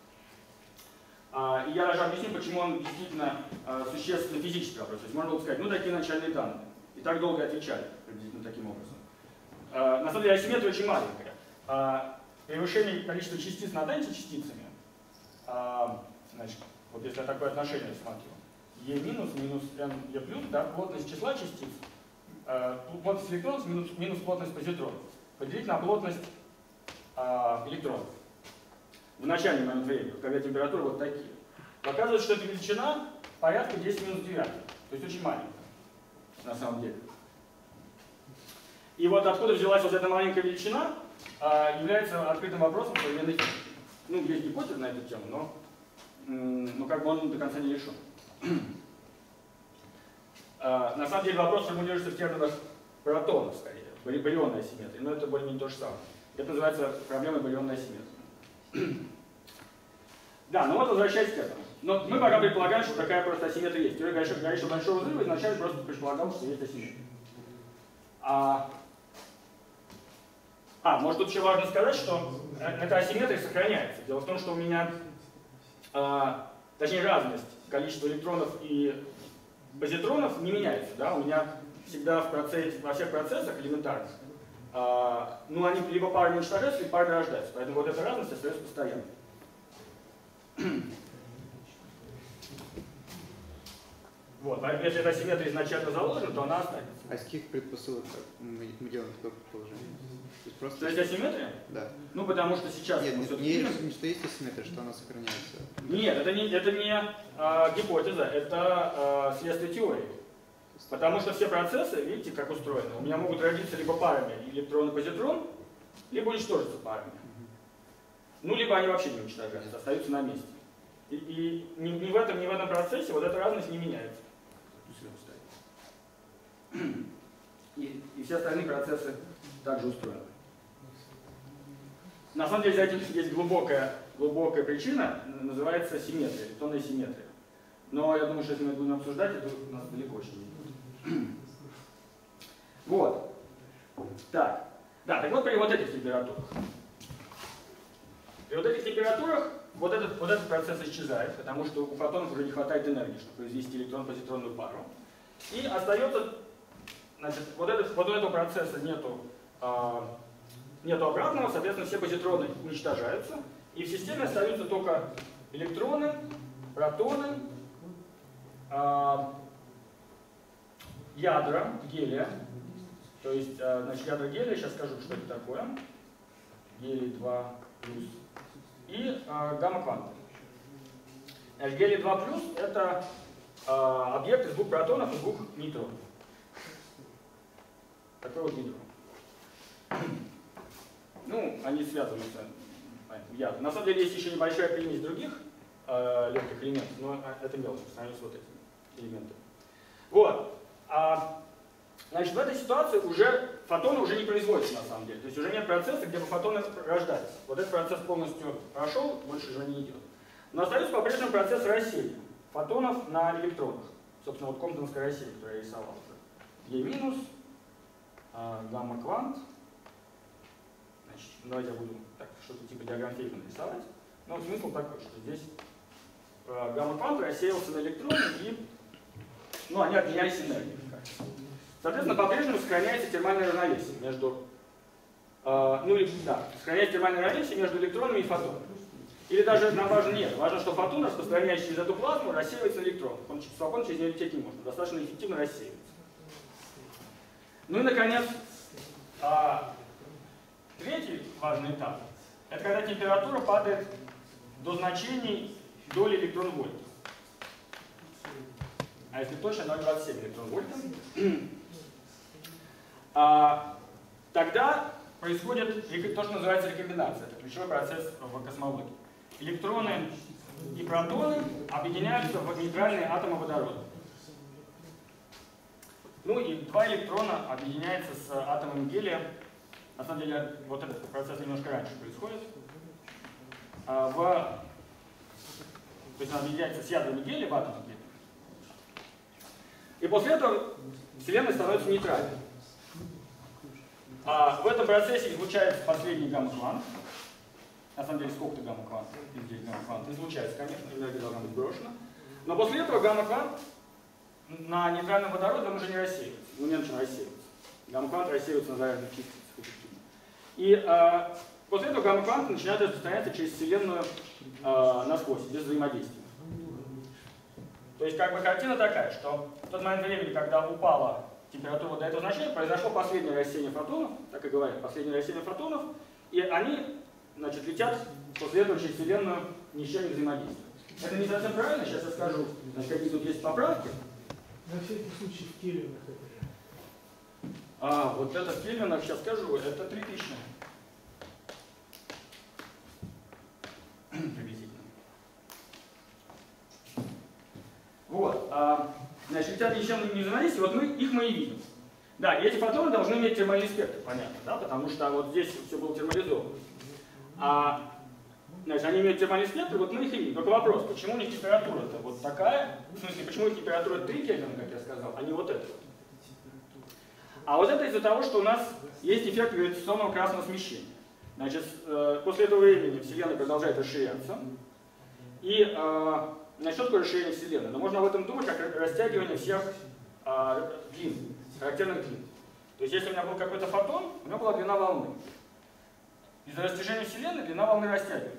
И я даже объясню, почему он действительно существенно физический вопрос. То есть можно было сказать, ну такие начальные данные. И так долго отвечали приблизительно таким образом. На самом деле асимметрия очень маленькая. превышение количества частиц над античастицами, значит, вот если я такое отношение рассмотрю, E минус минус NE плюс, да, плотность числа частиц, плотность электронов минус плотность позитронов, поделить на плотность электронов в начальный момент времени, когда температуры вот такие. Оказывается, что эта величина порядка 10 минус 9, то есть очень маленькая на самом деле. И вот откуда взялась вот эта маленькая величина, является открытым вопросом современной физики. Ну, есть гипотеза на эту тему, но как бы он до конца не решен. На самом деле вопрос формулируется в терминах протонов, скорее, барионной асимметрии, но это более-менее то же самое. Это называется проблемой барионной асимметрии. Да, ну вот возвращаясь к этому. Но мы пока предполагаем, что такая просто асимметрия есть. Теория горячего большого взрыва изначально просто предполагал, что есть асимметрия. Может, тут еще важно сказать, что эта асимметрия сохраняется. Дело в том, что у меня, точнее, разность количества электронов и позитронов не меняется. Да? У меня всегда во всех процессах элементарных, ну, они либо парами уничтожаются, либо парами рождаются. Поэтому вот эта разность остается постоянной. Вот, поэтому если эта асимметрия изначально заложена, то она останется. А с каких предпосылок мы делаем такое предположение? То есть асимметрия? Да. Ну, потому что сейчас... Нет, не что есть асимметрия, что она сохраняется. Нет, это не гипотеза, это следствие теории. Потому что все процессы, видите, как устроены, у меня могут родиться либо парами электрон и позитрон, либо уничтожиться парами. Ну, либо они вообще не уничтожаются, остаются на месте. И ни в этом процессе вот эта разность не меняется. И все остальные процессы также устроены. На самом деле за этим есть глубокая причина, называется симметрия, электронная симметрия. Но я думаю, что если мы будем обсуждать, это у нас далеко очень не будет. Вот. Так. Да, так вот при вот этих температурах. При вот этих температурах вот этот процесс исчезает, потому что у фотонов уже не хватает энергии, чтобы произвести электрон-позитронную пару. И остается, значит, вот этого процесса нету обратного, соответственно, все позитроны уничтожаются, и в системе остаются только электроны, протоны, ядра гелия, то есть, значит, ядра гелия, сейчас скажу, что это такое, гелий-2+, и гамма-кванты. Гелий-2+, это объект из двух протонов и двух нейтронов. Такой вот нейтрон. Ну, они связываются. На самом деле есть еще небольшая примесь других легких элементов, но это мелочь по сравнению с вот этими элементами. Вот. Значит, в этой ситуации фотоны уже не производятся на самом деле. То есть уже нет процесса, где бы фотоны рождались. Вот этот процесс полностью прошел, больше уже не идет. Но остается по-прежнему процесс рассеяния фотонов на электронах. Собственно, вот комптонское рассеяние, которое я рисовал уже. E минус, гамма-квант. Значит, давайте я буду что-то типа диаграмм Фейгмана рисовать. Но смысл такой, что здесь гамма-квант рассеялся на электроны, и они обменялись энергией. Соответственно, по-прежнему сохраняется термальное равновесие между сохраняется термальное равновесие между электронами и фотонами. Или даже нам важно нет. Важно, что фотон, распространяясь через эту плазму, рассеивается на электрон. Он свободно через нее лететь не может. Достаточно эффективно рассеивается. Ну и, наконец, третий важный этап. Это когда температура падает до значений доли электрон-вольта. А если точно, 0,27 электрон-вольта. Тогда происходит то, что называется рекомбинация. Это ключевой процесс в космологии. Электроны и протоны объединяются в нейтральные атомы водорода. Ну и два электрона объединяются с атомом гелия. На самом деле, вот этот процесс немножко раньше происходит. То есть он объединяется с ядрами гелия в атоме гелия. И после этого Вселенная становится нейтральной. В этом процессе излучается последний гамма-квант. На самом деле, сколько-то гамма-квант, здесь гамма-квант излучается, конечно, энергия должна быть брошена. Но после этого гамма-квант на нейтральном водороде он уже не рассеивается. Ну, не на чем рассеиваться. Гамма-квант рассеивается на заряженных частицах. И после этого гамма-кванты начинают распространяться через Вселенную насквозь, без взаимодействия. То есть как бы картина такая, что в тот момент времени, когда упала температура до этого значения, произошло последнее рассеяние фотонов, так и говорят, последнее рассеяние фотонов, и они, значит, летят после этого через Вселенную, ни с чем не взаимодействуют. Это не совсем правильно, сейчас я скажу, значит, какие тут есть поправки. На всякий случай в кельвинах это же. Вот это в кельвинах, сейчас скажу, это 3000. Приблизительно. Вот. Значит, летят ни с чем не взаимодействуют, вот их мы и видим. Да, и эти фотоны должны иметь термальный спектр, понятно, да, потому что вот здесь все было термализовано. Значит, они имеют термальный спектр, вот мы их и видим. Только вопрос, почему у них температура-то вот такая, в смысле, почему их температура 3 Кельвина, как я сказал, а не вот эта? А вот это из-за того, что у нас есть эффект гравитационного красного смещения. Значит, после этого времени Вселенная продолжает расширяться. И, значит, что такое расширение Вселенной? Но можно об этом думать как растягивание всех длин, характерных длин. То есть, если у меня был какой-то фотон, у него была длина волны. Из-за растяжения Вселенной длина волны растягивается.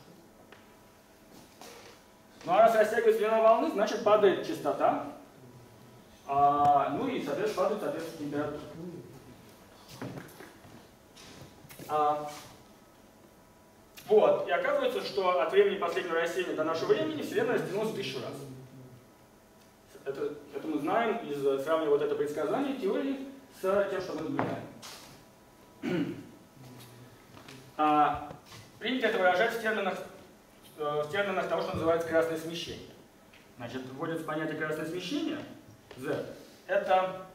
Ну а раз растягивается длина волны, значит падает частота, ну и, соответственно, падает, соответственно, температура. Вот, и оказывается, что от времени последнего рассеяния до нашего времени Вселенная растянулась в 1000 раз. Это мы знаем, сравнивая вот это предсказание теории с тем, что мы наблюдаем. Принято это выражать в терминах того, что называется красное смещение. Значит, вводится понятие красное смещение, Z. Это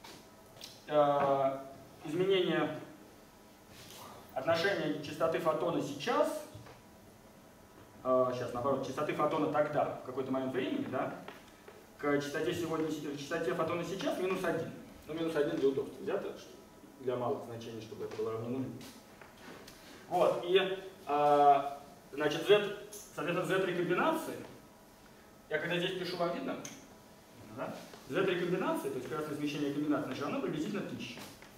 изменение отношения частоты фотона сейчас, наоборот, частоты фотона тогда, в какой-то момент времени, да, к частоте фотона сейчас минус 1. Ну, минус 1 для удобства взято, для малых значений, чтобы это было равно нулю. Вот, и, значит, соответственно, Z-рекомбинации, я когда здесь пишу, вам видно? Да? Z-рекомбинации, то есть красное смещение комбинации, значит, оно приблизительно 1000.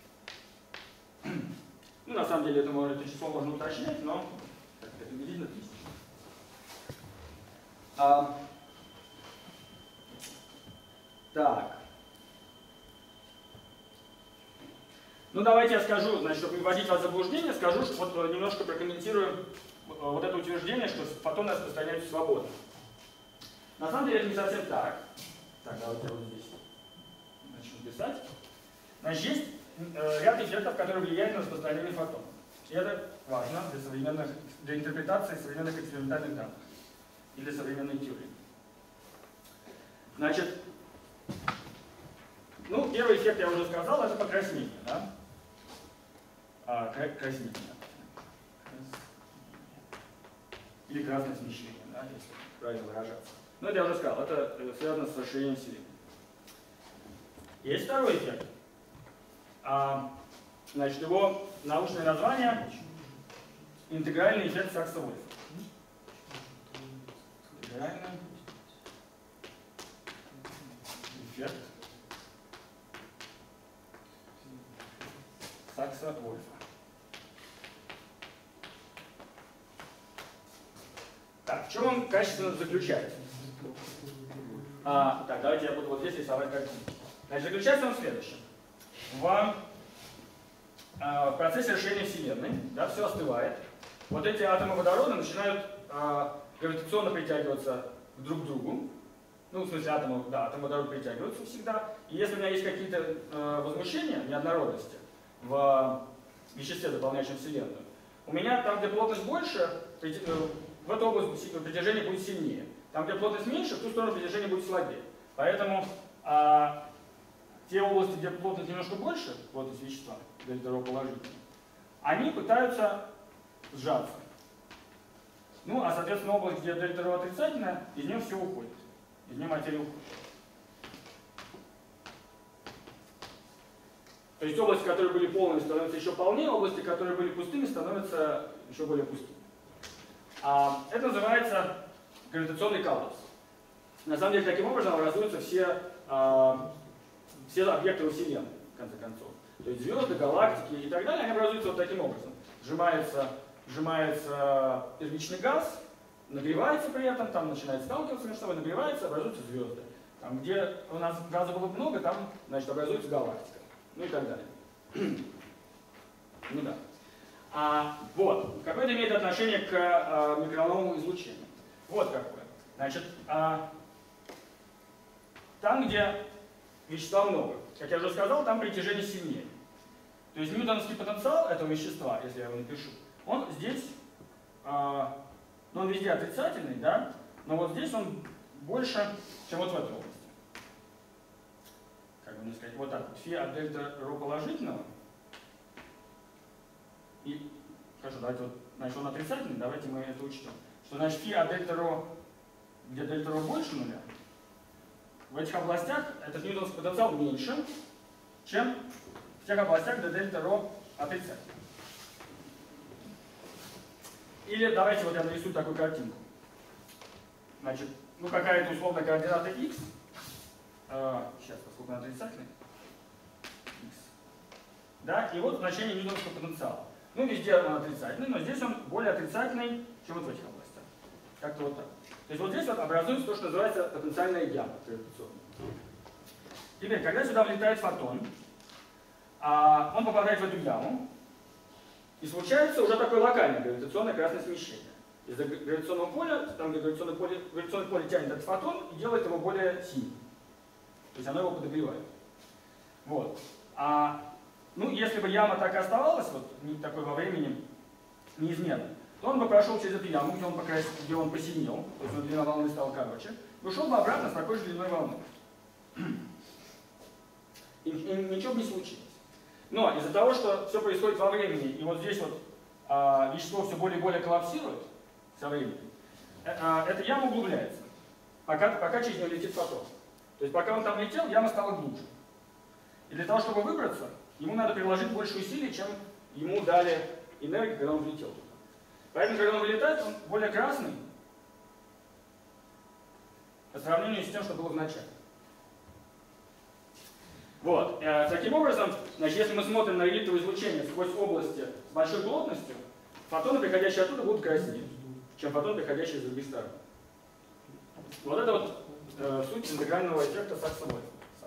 Ну, на самом деле, это число можно уточнять, но это приблизительно 1000. Так. Ну, давайте я скажу, значит, чтобы не вводить вас в заблуждение, скажу, что вот немножко прокомментирую вот это утверждение, что фотоны распространяются свободно. На самом деле это не совсем так. Так, давайте я вот здесь начну писать. Значит, есть ряд эффектов, которые влияют на распространение фотонов. И это важно для интерпретации современных экспериментальных данных или современной теории. Значит, ну, первый эффект я уже сказал, это покраснение, да? Краснение. Или красное смещение, да, если правильно выражаться. Ну, это я уже сказал, это связано с расширением Вселенной. Есть второй эффект. Значит, его научное название — интегральный эффект Сакса-Вольфа. Интегральный эффект Сакса-Вольфа. Так, в чем он качественно заключается? Так, давайте я буду вот здесь рисовать картинку. Значит, заключается он в следующем. В процессе расширения Вселенной, да, все остывает. Вот эти атомы водорода начинают гравитационно притягиваться друг к другу. Ну, в смысле, атомы водорода притягиваются всегда. И если у меня есть какие-то возмущения, неоднородности в веществе, заполняющем Вселенную, у меня там, где плотность больше, в эту область притяжение будет сильнее. Там, где плотность меньше, в ту сторону притяжение будет слабее. Поэтому те области, где плотность немножко больше, плотность вещества, дельта-ρ положительная, они пытаются сжаться. Ну, а соответственно, область, где дельта-ρ отрицательная, из нее все уходит. Из нее материя уходит. То есть области, которые были полными, становятся еще полнее, области, которые были пустыми, становятся еще более пустыми. Это называется гравитационный коллапс. На самом деле, таким образом образуются все объекты во Вселенной, в конце концов. То есть звезды, галактики и так далее, они образуются вот таким образом. Сжимается сжимается первичный газ, нагревается при этом, там начинает сталкиваться между собой, нагревается, образуются звезды. Там, где у нас газа было много, там, значит, образуется галактика. Ну и так далее. Ну да. Вот. Какое это имеет отношение к микроволновому излучению? Вот какое. Значит, там, где вещества много, как я уже сказал, там притяжение сильнее. То есть ньютоновский потенциал этого вещества, если я его напишу, он здесь, ну он везде отрицательный, да, но вот здесь он больше, чем вот в этой области. Как бы мне сказать, вот так вот. Фи от дельта ρ положительного. И, хорошо, давайте вот, значит, он отрицательный, давайте мы это учтем. Что значит фи от дельта ρ, где дельта ρ больше нуля, в этих областях этот ньютоновский потенциал меньше, чем в тех областях, где дельта ρ отрицательный. Или давайте вот я нарисую такую картинку. Значит, ну какая-то условная координата x. Сейчас, поскольку она отрицательная. X. Да, и вот значение ньютоновского потенциала. Ну, везде он отрицательный, но здесь он более отрицательный, чем вот в этих областях. Как-то вот так. То есть вот здесь вот образуется то, что называется потенциальная яма гравитационная. Теперь, когда сюда влетает фотон, он попадает в эту яму, и случается уже такое локальное гравитационное красное смещение. Из-за гравитационного поля, там где гравитационное поле тянет этот фотон и делает его более синим. То есть оно его подогревает. Вот. Ну, если бы яма так и оставалась, вот такой во времени неизменной, то он бы прошел через эту яму, где он посинел, то есть длина волны стала короче, и ушел бы обратно с такой же длиной волны. И ничего бы не случилось. Но из-за того, что все происходит во времени, и вот здесь вот вещество все более и более коллапсирует со временем, эта яма углубляется, пока через нее летит фотон. То есть пока он там летел, яма стала глубже. И для того, чтобы выбраться, ему надо приложить больше усилий, чем ему дали энергии, когда он влетел туда. Поэтому, когда он вылетает, он более красный по сравнению с тем, что было в начале. Вот. Таким образом, значит, если мы смотрим на реликтовое излучение сквозь области с большой плотностью, фотоны, приходящие оттуда, будут краснее, чем фотоны, приходящие из других сторон. Вот это вот суть интегрального эффекта Сакса-Вольфа.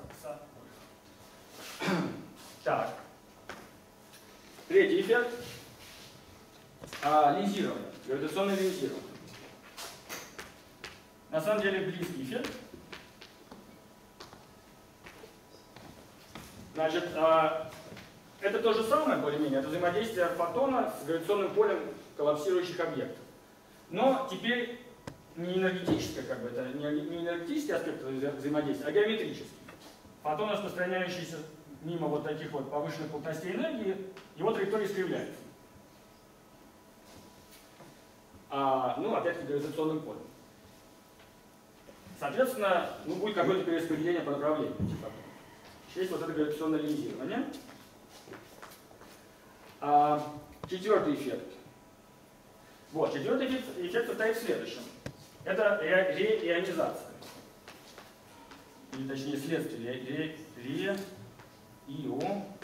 Так. Третий эффект. Линзирование. Гравитационное линзирование. На самом деле близкий эффект. Значит, это то же самое, более-менее, это взаимодействие фотона с гравитационным полем коллапсирующих объектов. Но теперь не энергетическое, как бы, это не энергетический аспект взаимодействия, а геометрический. Фотон, распространяющийся мимо вот таких вот повышенных плотностей энергии, его траектория искривляется. Ну, опять-таки, гравитационным полем. Соответственно, ну, будет какое-то перераспределение по направлению этих фотонов. Есть вот это гравитационное линзирование. Четвертый эффект. Вот, четвертый эффект состоит в следующем. Это реионизация. Или точнее следствие реионизация.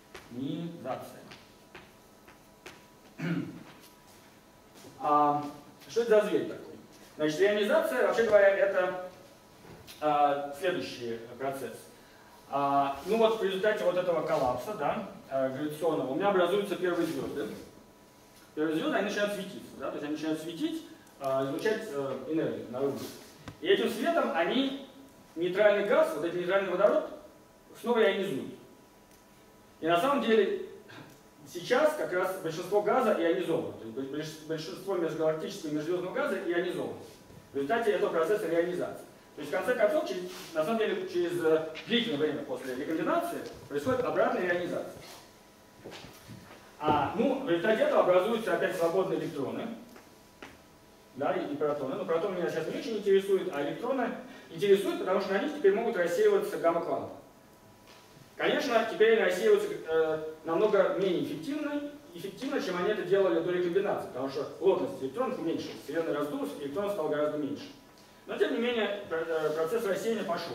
Что это за зверь такой? Значит, реионизация, вообще говоря, это следующий процесс. Ну вот в результате вот этого коллапса, да, гравитационного, у меня образуются первые звезды. Первые звезды, они начинают светиться, да, то есть они начинают светить, излучать энергию наружу. И этим светом они нейтральный газ, вот этот нейтральный водород, снова ионизуют. И на самом деле сейчас как раз большинство газа ионизовано, то есть большинство межгалактического и межзвездного газа ионизовано. В результате этого процесса реионизации. То есть в конце концов, на самом деле, через длительное время после рекомбинации происходит обратная ионизация. Ну, в результате этого образуются опять свободные электроны, да, и протоны. Но протоны меня сейчас не очень интересуют, а электроны интересуют, потому что на них теперь могут рассеиваться гамма-кванты. Конечно, теперь они рассеиваются намного менее эффективно, чем они это делали до рекомбинации, потому что плотность электронов уменьшилась, Вселенная раздулась, электронов стало гораздо меньше. Но тем не менее, процесс рассеяния пошел.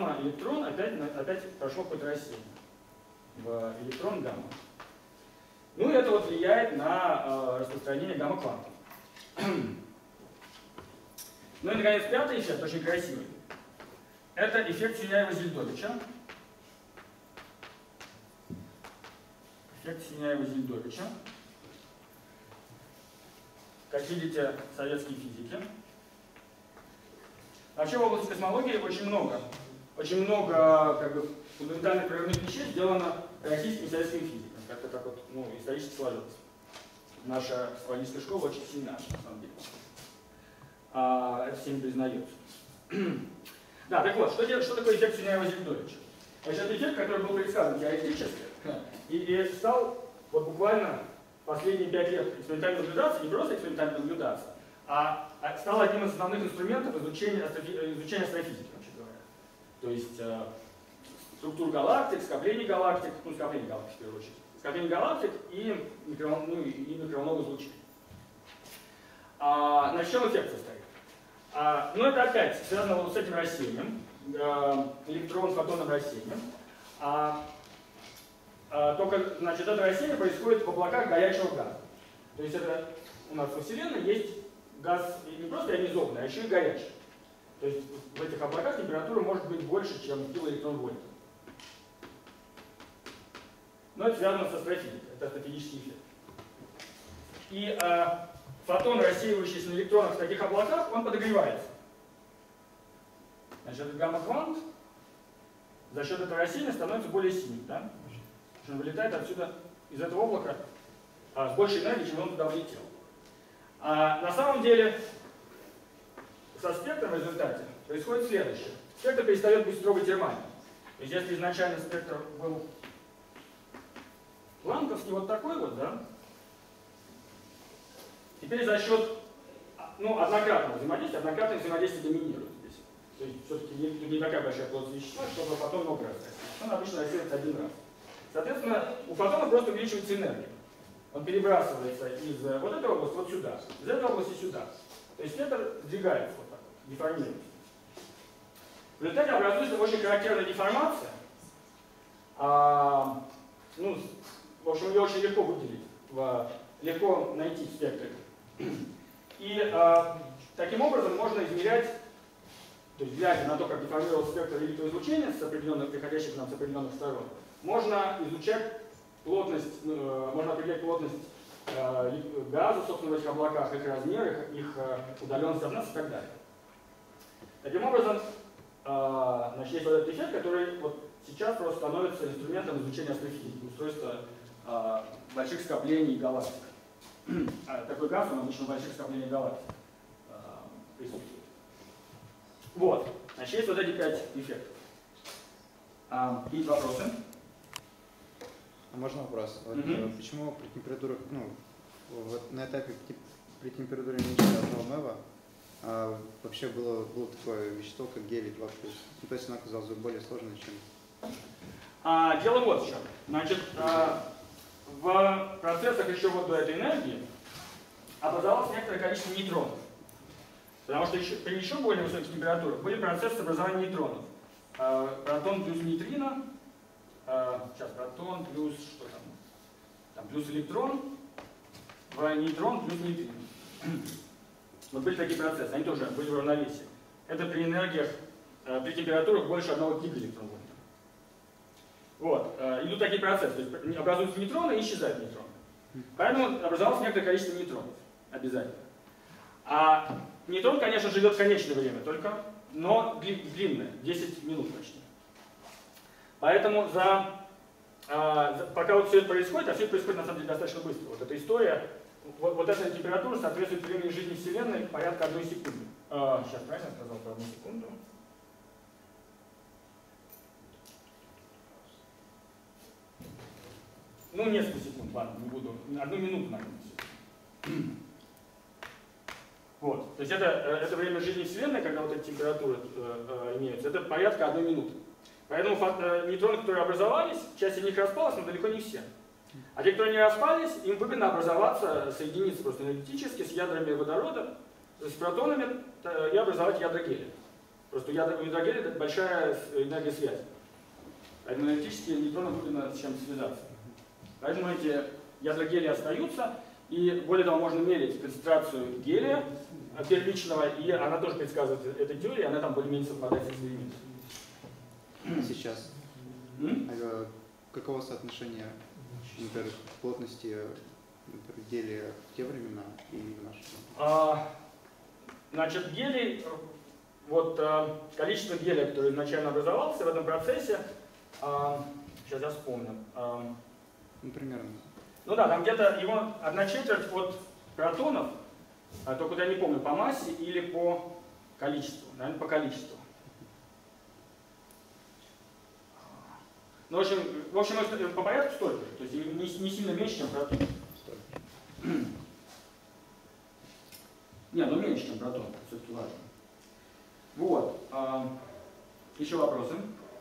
Гамма-электрон опять прошло какое-то рассеяние в электрон-гамма. Ну и это вот влияет на распространение гамма-квантов. Ну и, наконец, пятый эффект, очень красивый. Это эффект Синяева-Зельдовича. Эффект Синяева-Зельдовича. Как видите, советские физики. Вообще в области космологии очень много как бы, фундаментальных прорывных вещей сделано российскими и советскими физиками. Как-то так вот, ну, исторически сложилось. Наша астрологическая школа очень сильна, на самом деле. Это всем признается. Да, так вот, что такое эффект Синяева-Зельдовича? Значит, это эффект, который был предсказан теоретически, и стал вот буквально последние 5 лет экспериментально наблюдаться, не просто экспериментально наблюдаться, а стал одним из основных инструментов изучения астрофизики, вообще говоря. То есть структур галактик, скоплений галактик, ну, скопление галактик в первую очередь, скопление галактик и микроволновых излучений. На чем эффект состоит? Ну, это опять связано вот с этим рассеянием, электрон-фотонным рассеянием. Только, значит, это рассеяние происходит в облаках горячего газа. То есть это у нас во Вселенной есть газ не просто ионизованный, а еще и горячий. То есть в этих облаках температура может быть больше, чем килоэлектрон-вольт. Но это связано с астрофизикой, это астрофизический эффект. И фотон, рассеивающийся на электронах в таких облаках, он подогревается. Значит, этот гамма-квант за счет этого рассеяния становится более синим. Да? Он вылетает отсюда, из этого облака, с большей энергией, чем он туда влетел. На самом деле, со спектром в результате происходит следующее. Спектр перестает быть строго термальным. То есть, если изначально спектр был планковский, вот такой вот, да, теперь за счет однократного взаимодействия доминирует здесь. То есть, все-таки не такая большая плотность вещества, чтобы фотон много раз рассеяться. Он обычно рассеивается один раз. Соответственно, у фотона просто увеличивается энергия. Он перебрасывается из вот этой области вот сюда, из этой области сюда. То есть спектр сдвигается вот так, деформируется. В результате образуется очень характерная деформация. В общем, ее очень легко выделить, легко найти в спектре. И таким образом можно измерять, то есть глядя на то, как деформировался спектр электроизлучения с определенных, приходящих к нам с определенных сторон, можно изучать плотность, можно определять плотность газа, собственно, в этих облаках, их размер, их удаленность от нас и так далее. Таким образом, значит, есть вот этот эффект, который вот сейчас просто становится инструментом изучения астрофизики, устройства больших скоплений галактик. Такой газ, он обычно в больших скоплениях галактик присутствует. Вот, значит, есть вот эти 5 эффектов. Есть вопросы? Можно вопрос? Вот, почему при температурах, вот на этапе при температуре меньше 1 МeV вообще было такое вещество, как гелий-2+. То есть оно оказалось более сложной, чем... Дело вот в чем. Значит, в процессах еще вот до этой энергии образовалось некоторое количество нейтронов. Потому что при еще более высоких температурах были процессы образования нейтронов. Протон плюс нейтрино, сейчас протон плюс что там плюс электрон, в нейтрон плюс нейтрино. Вот были такие процессы, они тоже были в равновесии. Это при энергиях, при температурах больше 1 гигаэлектронвольта. Вот, идут такие процессы, то есть образуются нейтроны и исчезают нейтроны. Поэтому образовалось некоторое количество нейтронов, обязательно. А нейтрон, конечно, живет конечное время только, но длинное, 10 минут почти. Поэтому пока вот все это происходит, а все это происходит на самом деле достаточно быстро. Вот эта история, вот эта температура соответствует времени жизни Вселенной порядка 1 секунды. Сейчас правильно сказал про 1 секунду? Ну, несколько секунд, ладно, не буду. 1 минуту, наверное. Вот. То есть это время жизни Вселенной, когда вот эти температуры имеются, это порядка 1 минуты. Поэтому нейтроны, которые образовались, часть из них распалась, но далеко не все. А те, которые не распались, им выгодно образоваться, соединиться просто энергетически с ядрами водорода, с протонами и образовать ядра гелия. Просто у ядра гелия это большая энергия связи. Поэтому энергетически нейтронам выгодно с чем связаться. Поэтому эти ядра гелия остаются, и более того, можно мерить концентрацию гелия первичного, и она тоже предсказывает этой теории, она там более-менее совпадает с экспериментом. Сейчас. Каково соотношение, например, плотности гелия в те времена и в наши времена? Значит, гелий, вот количество гелия, которое изначально образовался в этом процессе, сейчас я вспомню. Ну, примерно. Ну да, там где-то его 1/4 от протонов, только я не помню, по массе или по количеству, наверное, по количеству. Ну, в общем, по порядку столько же, то есть не сильно меньше, чем протон. Не, ну меньше, чем протон, все-таки важно. Вот. Еще вопросы?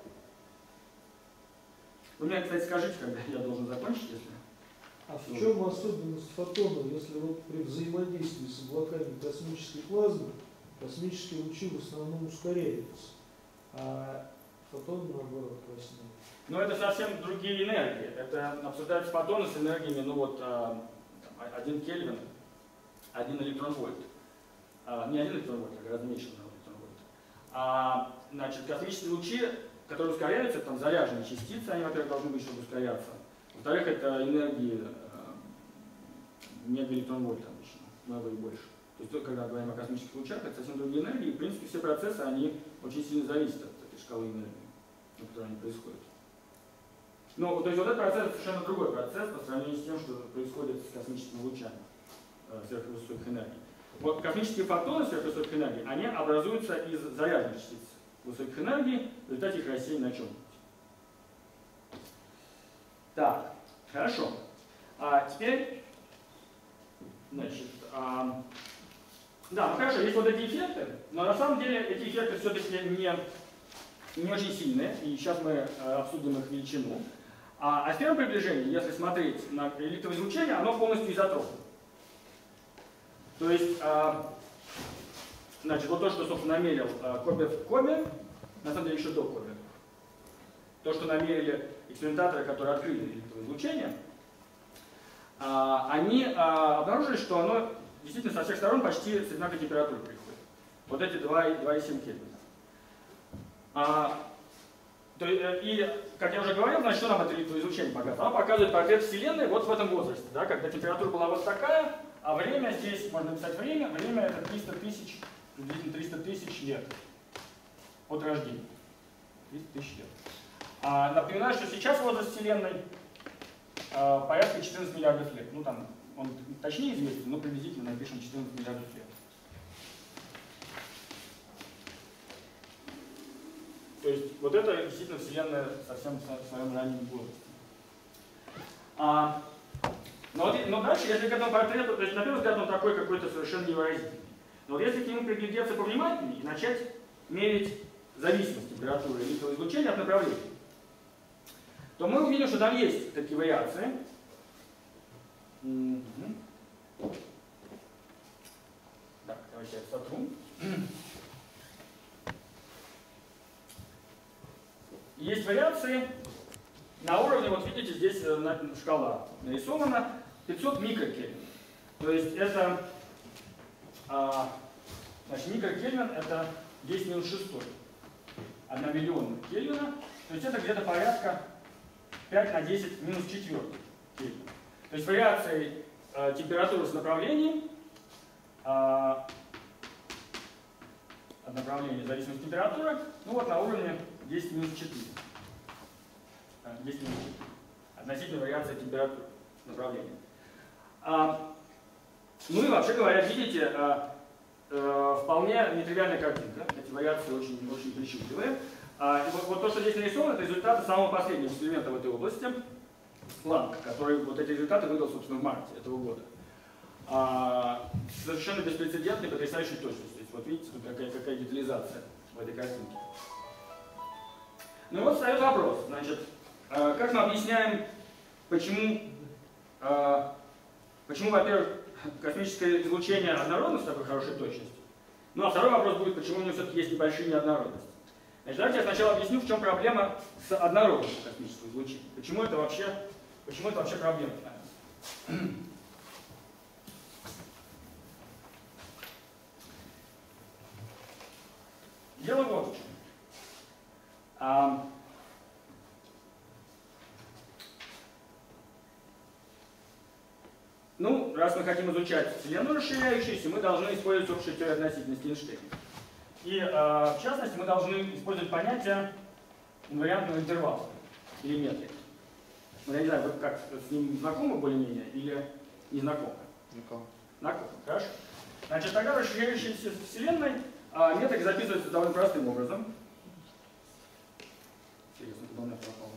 Вы мне, кстати, скажите, когда я должен закончить, если... А в чем особенность фотонов, если вот при взаимодействии с облаками космической плазмы космические лучи в основном ускоряются, а фотоны, наоборот, краснеют? Но это совсем другие энергии. Это обсуждаются фотоны с энергиями, ну вот, 1 Кельвин, 1 электрон-вольт. Не 1 электрон-вольт, а гораздо меньше 1 электрон-вольт. Значит, космические лучи, которые ускоряются, там заряженные частицы, они, во-первых, должны быть, чтобы ускоряться. Во-вторых, это энергии мегаэлектрон-вольт обычно, много и больше. То есть, когда говорим о космических лучах, это совсем другие энергии, и, в принципе, все процессы, они очень сильно зависят от этой шкалы энергии, на которой они происходят. Ну, то есть, вот этот процесс совершенно другой процесс по сравнению с тем, что происходит с космическими лучами сверхвысоких энергий. Вот космические фотоны сверхвысоких энергий, они образуются из заряженных частиц высоких энергий в результате их рассеяния на чем-нибудь. Так, хорошо. Теперь, значит, да, ну хорошо, есть вот эти эффекты, но на самом деле эти эффекты все-таки не очень сильные, и сейчас мы обсудим их величину. А в первом приближении, если смотреть на электроизлучение, оно полностью изотропно. То есть, значит, вот то, что, собственно, намерил Кобе в Кобе, на самом деле еще до Кобе, то, что намерили экспериментаторы, которые открыли электроизлучение, они обнаружили, что оно действительно со всех сторон почти с одинаковой температурой приходит. Вот эти 2,7 Кельвина. И, как я уже говорил, значит, что нам это электроизлучение показывает? Оно показывает портрет Вселенной вот в этом возрасте, да, когда температура была вот такая, а время здесь, можно написать время это 300 тысяч, приблизительно 300 тысяч лет от рождения. 300 тысяч лет. Напоминаю, что сейчас возраст Вселенной порядка 14 миллиардов лет. Ну там, он точнее известен, но приблизительно напишем 14 миллиардов лет. То есть вот это действительно Вселенная совсем в своем раннем возрасте. Но дальше, если к этому портрету, то есть на первый взгляд он такой какой-то совершенно невыразительный. Но вот если к нему приглядеться повнимательнее и начать мерить зависимость температуры электроизлучения от направления, то мы увидим, что там есть такие вариации. Так, давайте я сотру. Есть вариации на уровне, вот видите, здесь шкала нарисована, 500 микрокельвин. То есть это, значит, микрокельвин это 10 минус 6, 1 миллион кельвина, то есть это где-то порядка 5 на 10 минус 4 кельвина. То есть вариации температуры с направлением, от направления зависимости температуры, ну вот на уровне 10 минус 4. 10 минус 4. Относительно вариации температуры направления. Ну и вообще говоря, видите, вполне нетривиальная картинка. Эти вариации очень причудливые. И вот то, что здесь нарисовано, это результаты самого последнего эксперимента в этой области, Планк, который вот эти результаты выдал, собственно, в марте этого года. Совершенно беспрецедентной, потрясающей точностью. Вот видите, тут какая детализация в этой картинке. Ну и вот встает вопрос, значит, как мы объясняем, почему, во-первых, космическое излучение однородно с такой хорошей точностью, ну а второй вопрос будет, почему у него все-таки есть небольшие неоднородности. Значит, давайте я сначала объясню, в чем проблема с однородностью космического излучения. Почему это вообще проблема? Дело вот в чем. Ну, раз мы хотим изучать Вселенную расширяющуюся, мы должны использовать общую теорию относительности Эйнштейна. И, в частности, мы должны использовать понятие инвариантного интервала или метрики. Ну, я не знаю, вы как с ним знакомы более-менее или не знакомы? Знакомы. Знакомы, хорошо. Значит, тогда в расширяющейся Вселенной метрика записывается довольно простым образом. Интересно, куда у меня пропало?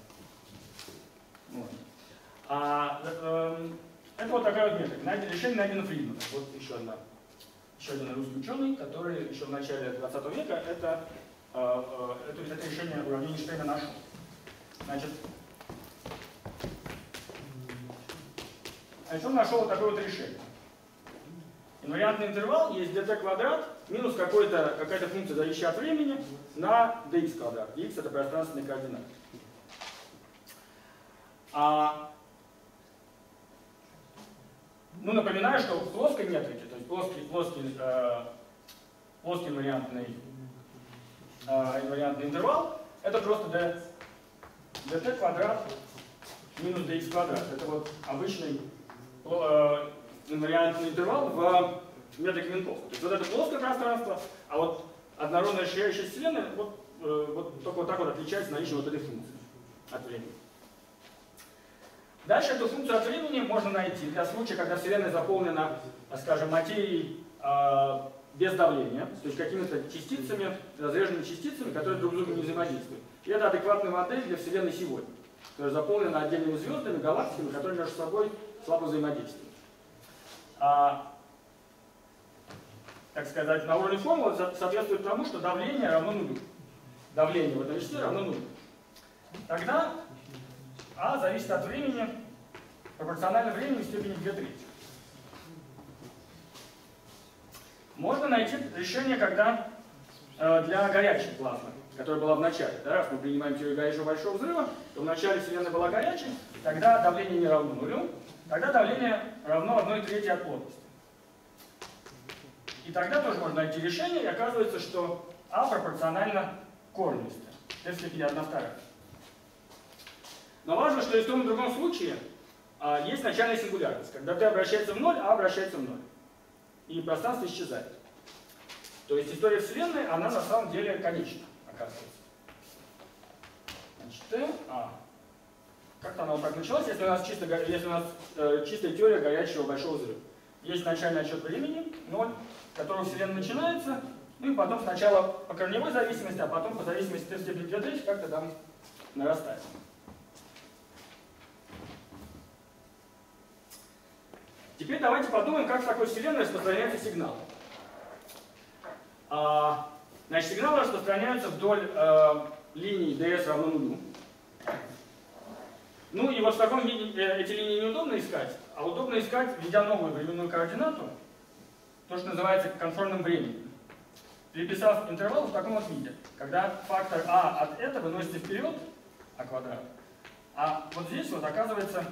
Вот. Это вот такая вот метрика. Решение найдено Фридманом. Вот еще один русский ученый, который еще в начале 20 века это решение уравнения Эйнштейна нашел. Значит, он нашел вот такое вот решение. Инвариантный интервал есть dt квадрат минус какая-то функция, зависящая от времени, на dx квадрат. X это пространственный координат. Ну, напоминаю, что в плоской метрике, то есть плоский инвариантный интервал, это просто dt квадрат минус dx квадрат. Это вот обычный инвариантный интервал в метрике Минковского. То есть вот это плоское пространство, а вот однородная расширяющаяся Вселенная вот только вот так вот отличается наличием вот этой функции от времени. Дальше эту функцию от времени можно найти для случая, когда Вселенная заполнена, скажем, материей без давления, то есть какими-то частицами, разреженными частицами, которые друг с другом не взаимодействуют. И это адекватная модель для Вселенной сегодня, которая заполнена отдельными звездами, галактиками, которые между собой слабо взаимодействуют. Так сказать, на уровне формулы соответствует тому, что давление равно нулю. Давление в этом веществе равно нулю. Тогда А зависит от времени, пропорционально времени в степени 2/3. Можно найти решение, когда для горячей плазмы, которая была в начале. Да, раз мы принимаем теорию горячего большого взрыва, то в начале Вселенная была горячей, тогда давление не равно нулю, тогда давление равно 1/3 от плотности. И тогда тоже можно найти решение, и оказывается, что А пропорционально корню t в степени 1/2. Но важно, что и в том и другом случае есть начальная сингулярность. Когда t обращается в ноль, А обращается в ноль. И пространство исчезает. То есть история Вселенной, она на самом деле конечна, оказывается. Значит, t, как-то она вот так началась, если у нас чистая теория горячего большого взрыва. Есть начальный отсчет времени, 0, с которого Вселенная начинается, ну и потом сначала по корневой зависимости, а потом по зависимости t в степени 2/3 как-то там нарастает. Теперь давайте подумаем, как в такой Вселенной распространяется сигнал. Значит, сигналы распространяются вдоль линии ds равно нулю. Ну и вот в таком виде эти линии неудобно искать, а удобно искать, введя новую временную координату, то, что называется конформным временем. Переписав интервал в таком вот виде, когда фактор А от это выносится вперед, А квадрат, а вот здесь вот оказывается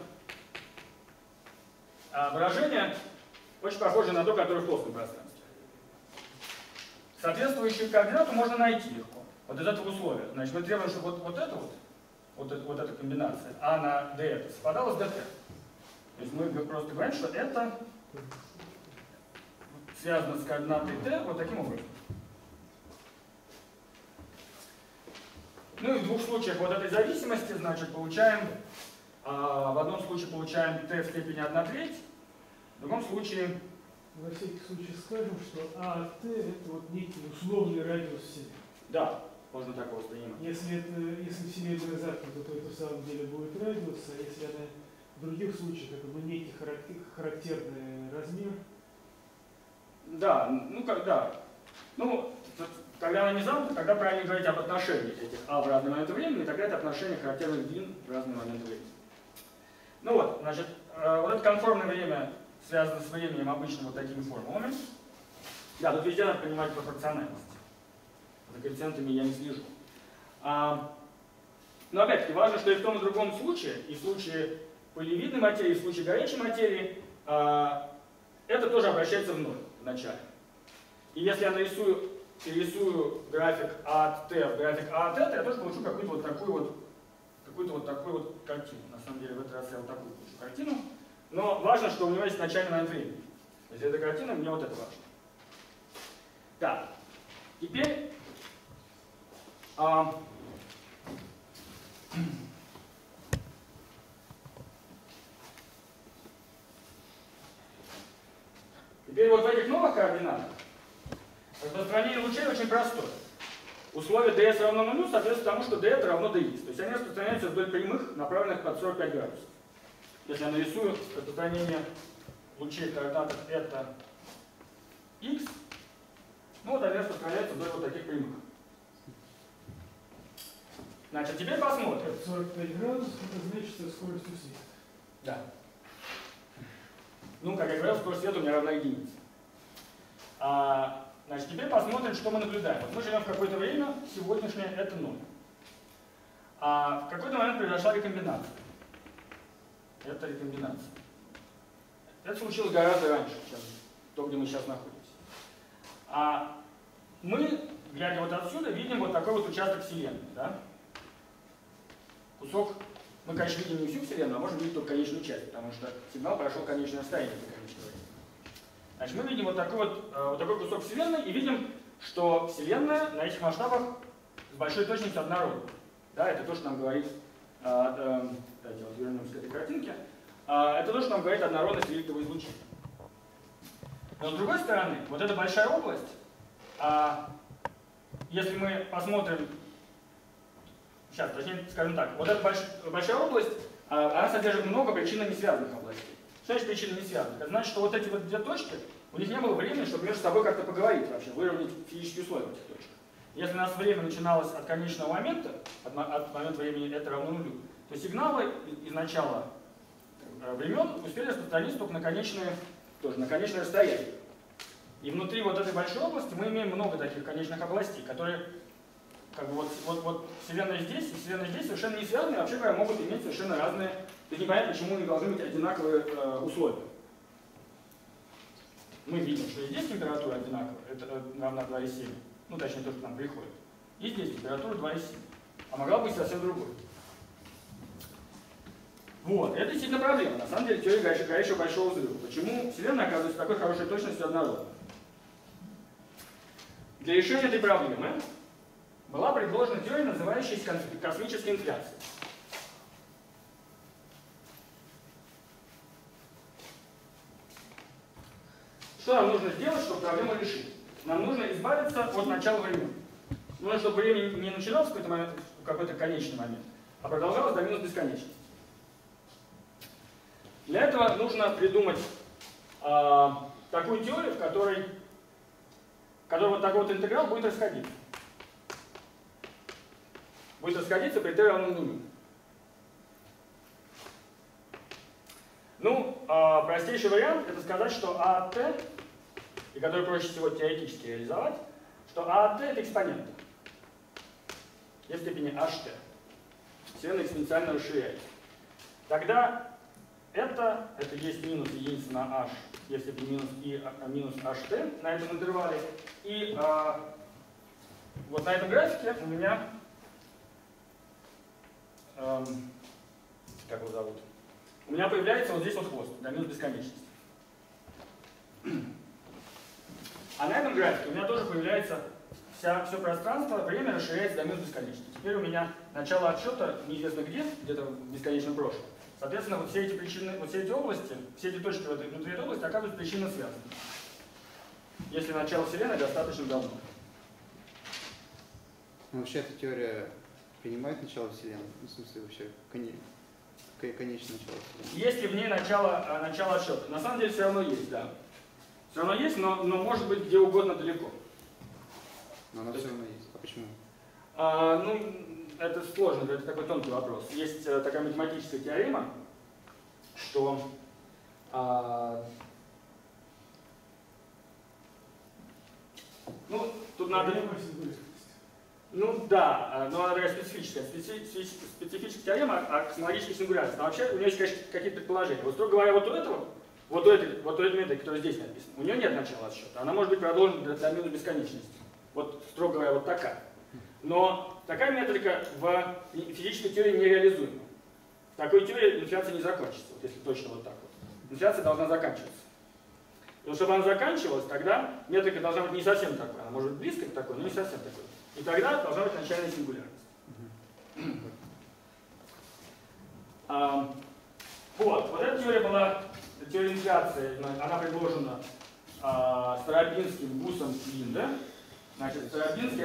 выражение очень похоже на то, которое в плоском пространстве. Соответствующую координату можно найти легко. Вот из этого условия. Значит, мы требуем, чтобы вот эта комбинация А на d совпадала с dt. То есть мы просто говорим, что это связано с координатой t вот таким образом. Ну и в двух случаях вот этой зависимости, значит, получаем, в одном случае получаем t в степени 1/3, в другом случае... На всякий случай скажем, что А от t это вот некий условный радиус Вселенной. Да, можно так его воспринимать. Если Вселенная замкнута, то это в самом деле будет радиус, а если она в других случаях это некий характерный размер. Да, ну, когда она не замкнута, тогда правильно говорить об отношении этих А в разные моменты времени, и тогда это отношение характерных длин в разные моменты времени. Ну вот, значит, вот это конформное время связано с временем обычно вот такими формулами. Да, тут везде надо понимать пропорциональность. За коэффициентами я не слежу. Но опять-таки важно, что и в том и в другом случае, и в случае пылевидной материи, в случае горячей материи, это тоже обращается в ноль в начале. И если я перерисую график А от Т в график А от θ, я тоже получу какую-то вот такую вот картину. На самом деле в этот раз я вот такую получу картину. Но важно, что у него есть начальный момент времени. То есть эта картина, мне вот это важно. Так, теперь вот в этих новых координатах распространение лучей очень простое. Условие ds равно нулю соответствует тому, что d равно dx. То есть они распространяются вдоль прямых, направленных под 45 градусов. Если я нарисую распространение лучей в координатах это x, ну вот они распространяются вдоль вот таких прямых. Значит, теперь посмотрим. 45 градусов, это значит со скоростью света. Да. Ну, как я говорил, скорость света у меня равна единице. Значит, теперь посмотрим, что мы наблюдаем. Вот мы живем в какое-то время, сегодняшнее это 0. В какой-то момент произошла рекомбинация. Это рекомбинация. Это случилось гораздо раньше, чем то, где мы сейчас находимся. Мы, глядя вот отсюда, видим вот такой вот участок Вселенной. Да? Кусок, мы, конечно, видим не всю Вселенную, а можем видеть только конечную часть, потому что сигнал прошел конечное расстояние до конечного времени. Значит, мы видим вот такой кусок Вселенной и видим, что Вселенная на этих масштабах с большой точностью однородна. Да, это то, что нам говорит, давайте вот вернемся к этой картинке, это то, что нам говорит однородность реликтового излучения. Но с другой стороны, вот эта большая область, если мы посмотрим, сейчас, точнее, скажем так, вот эта большая область, она содержит много причинно не связанных областей. Что значит причины не связаны? Это значит, что вот эти вот две точки, у них не было времени, чтобы между собой как-то поговорить вообще, выровнять физические условия в этих точках. Если у нас время начиналось от конечного момента, от момента времени это равно нулю, то сигналы из начала времен успели распространиться только на конечное расстояние. И внутри вот этой большой области мы имеем много таких конечных областей, которые как бы вот Вселенная здесь и Вселенная здесь совершенно не связаны, вообще говоря, могут иметь совершенно разные. То есть непонятно, почему не должны быть одинаковые условия. Мы видим, что и здесь температура одинаковая, это равна 2,7, ну точнее то, что нам приходит. И здесь температура 2,7, а могла быть совсем другой. Вот, это действительно проблема. На самом деле теория горячего большого взрыва. Почему Вселенная оказывается такой хорошей точностью однородна? Для решения этой проблемы была предложена теория, называющаяся космической инфляцией. Что нам нужно сделать, чтобы проблему решить? Нам нужно избавиться от начала времени. Нужно, чтобы время не начиналось в какой-то конечный момент, а продолжалось до минус бесконечности. Для этого нужно придумать такую теорию, в которой вот такой вот интеграл будет расходиться. Будет расходиться при t равно нулю. Ну, простейший вариант это сказать, что А от t, и который проще всего теоретически реализовать, что А от t это экспонент e в степени ht. Вселенная экспоненциально расширяется. Тогда это есть минус единица на h, e в степени минус ht на этом интервале. И вот на этом графике у меня, как его зовут? У меня появляется вот здесь вот хвост, до минус бесконечности. А на этом графике у меня тоже появляется все пространство, время расширяется до минус бесконечности. Теперь у меня начало отсчета неизвестно где-то в бесконечном прошлом. Соответственно, вот все эти причины, вот все эти области, все эти точки внутри этой области оказываются причинно связаны. Если начало Вселенной достаточно давно. Ну, вообще эта теория принимает начало Вселенной? В смысле вообще конечное начало Вселенной? Есть ли в ней начало отсчета? На самом деле все равно есть, да. Все равно есть, но может быть где угодно далеко. Но она все равно есть. А почему? Ну, это сложно, это такой тонкий вопрос. Есть такая математическая теорема, что ну, тут надо... Ну да, но она такая специфическая. Специфическая теорема о космологической сингулярности. Но вообще у нее есть, конечно, какие-то предположения. Вот, строго говоря, вот у этого, вот у этой методы, которая здесь написана, у нее нет начала отсчета. Она может быть продолжена до минус бесконечности. Вот, строго говоря, вот такая. Но такая методика в физической теории нереализуема. В такой теории инфляция не закончится, вот если точно вот так вот. Инфляция должна заканчиваться. Но чтобы она заканчивалась, тогда метрика должна быть не совсем такой. Она может быть близко к такой, но не совсем такой. И тогда должна быть начальная сингулярность. Вот эта теория была, теория инфляции, она предложена Старобинским, Гусом и Линде. Значит, Старобинский,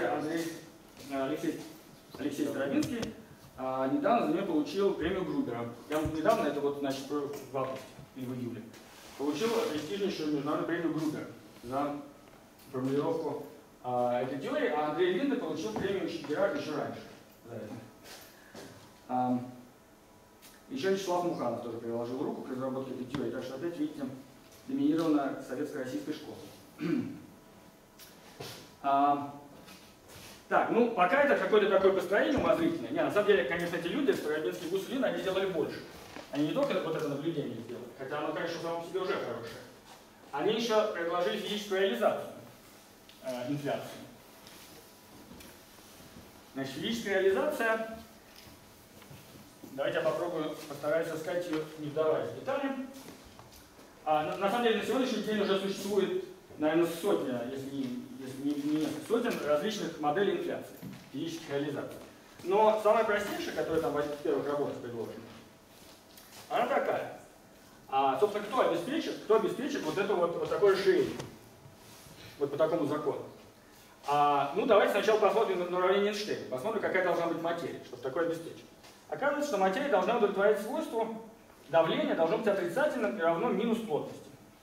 Алексей Старобинский недавно за нее получил премию Грубера. Прямо недавно, это вот, значит, в августе или в июле. Получил престижнейшую международную премию Грубера за формулировку этой теории, а Андрей Линде получил премию Герард еще раньше за это. Еще Вячеслав Муханов тоже приложил руку к разработке этой теории, так что опять, видите, доминирована советско-российской школой. Так, ну пока это какое-то такое построение умозрительное. Не, на самом деле, конечно, эти люди, Старобинский, Гус и Линде, они сделали больше. Они не только вот это наблюдение сделали, хотя оно, конечно, в самом себе уже хорошее. Они еще предложили физическую реализацию инфляции. Значит, физическая реализация, давайте я попробую, постараюсь сказать ее, не вдаваясь в детали. На самом деле, на сегодняшний день уже существует, наверное, сотня, если не несколько сотен различных моделей инфляции, физических реализаций. Но самая простейшая, которая там в первых работах предложена, она такая. Собственно, кто обеспечит вот это вот такое расширение? Вот по такому закону. Ну, давайте сначала посмотрим на уравнение Эйнштейна. Посмотрим, какая должна быть материя, чтобы такое обеспечить. Оказывается, что материя должна удовлетворять свойству давления должно быть отрицательным и равно минус плотности.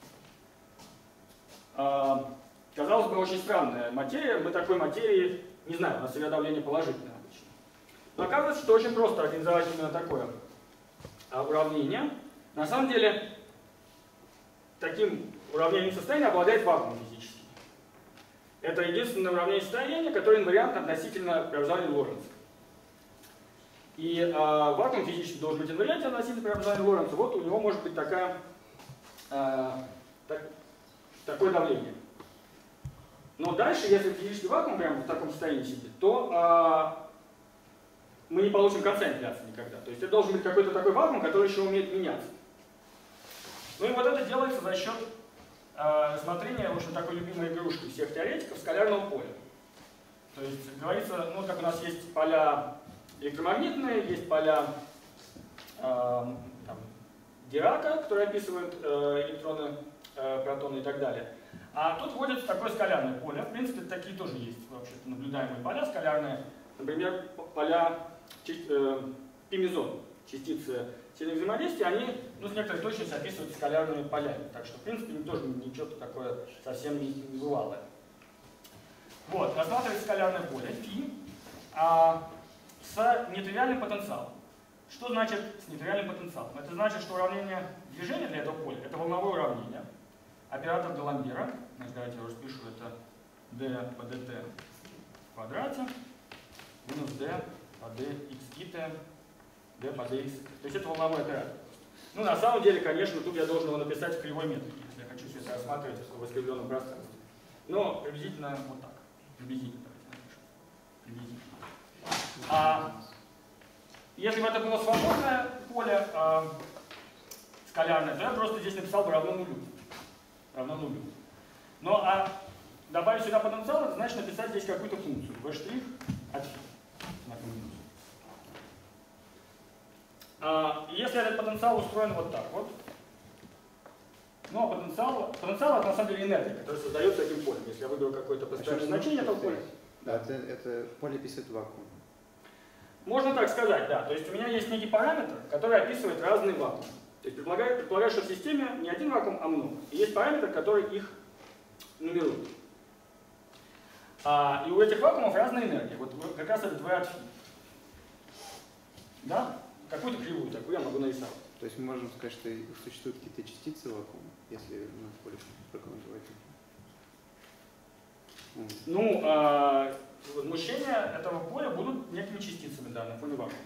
Казалось бы, очень странная материя. Мы такой материи не знаем, у нас всегда давление положительное обычно. Но оказывается, что очень просто организовать именно такое уравнение. На самом деле, таким уравнением состояния обладает вакуум физический. Это единственное уравнение состояния, которое инвариантно относительно преобразования Лоренца. И вакуум физически должен быть инвариантен относительно преобразования Лоренца. Вот у него может быть такое давление. Но дальше, если физический вакуум прямо в таком состоянии сидит, то мы не получим конца инфляции никогда. То есть это должен быть какой-то такой вакуум, который еще умеет меняться. Ну и вот это делается за счет рассмотрения, в общем, такой любимой игрушки всех теоретиков, скалярного поля. То есть говорится, ну как у нас есть поля электромагнитные, есть поля Дирака, которые описывают электроны, протоны и так далее. А тут вводится такое скалярное поле. В принципе, такие тоже есть вообще-то наблюдаемые поля скалярные. Например, поля пимезон, частицы сильных взаимодействий, они с некоторой точностью описывают скалярными полями. Так что, в принципе, тоже ничего такое совсем не бывало. Вот, рассматривается скалярное поле φ с нетривиальным потенциалом. Что значит с нетривиальным потенциалом? Это значит, что уравнение движения для этого поля — это волновое уравнение. Оператор Даламбера, значит, давайте я распишу, это d по dt в квадрате минус d по dx d по dx. То есть это волновой оператор. Ну, на самом деле, конечно, тут я должен его написать в кривой метрике, если я хочу все это рассматривать в искривленном пространстве. Но приблизительно вот так. Приблизительно, давайте напишем. Приблизительно. Если бы это было свободное поле скалярное, то я просто здесь написал бы равно нулю. Равно нулю. Ну а добавить сюда потенциал, это значит написать здесь какую-то функцию. v' от φ. Если этот потенциал устроен вот так вот, ну а потенциал это на самом деле энергия, которая создается этим полем. Если я выберу какое-то постоянное значение этого поля. Да, это поле описывает вакуум. Можно так сказать, да. То есть у меня есть некий параметр, который описывает разные вакуумы. То есть предполагаю, что в системе не один вакуум, а много. И есть параметр, который их нумерует. И у этих вакуумов разная энергия. Вот как раз этот v от φ. Да? Какую-то кривую такую я могу нарисовать. То есть мы можем сказать, что существуют какие-то частицы вакуума, если поле прокомментировать. Ну, возмущения этого поля будут некими частицами, да, на фоне вакуума.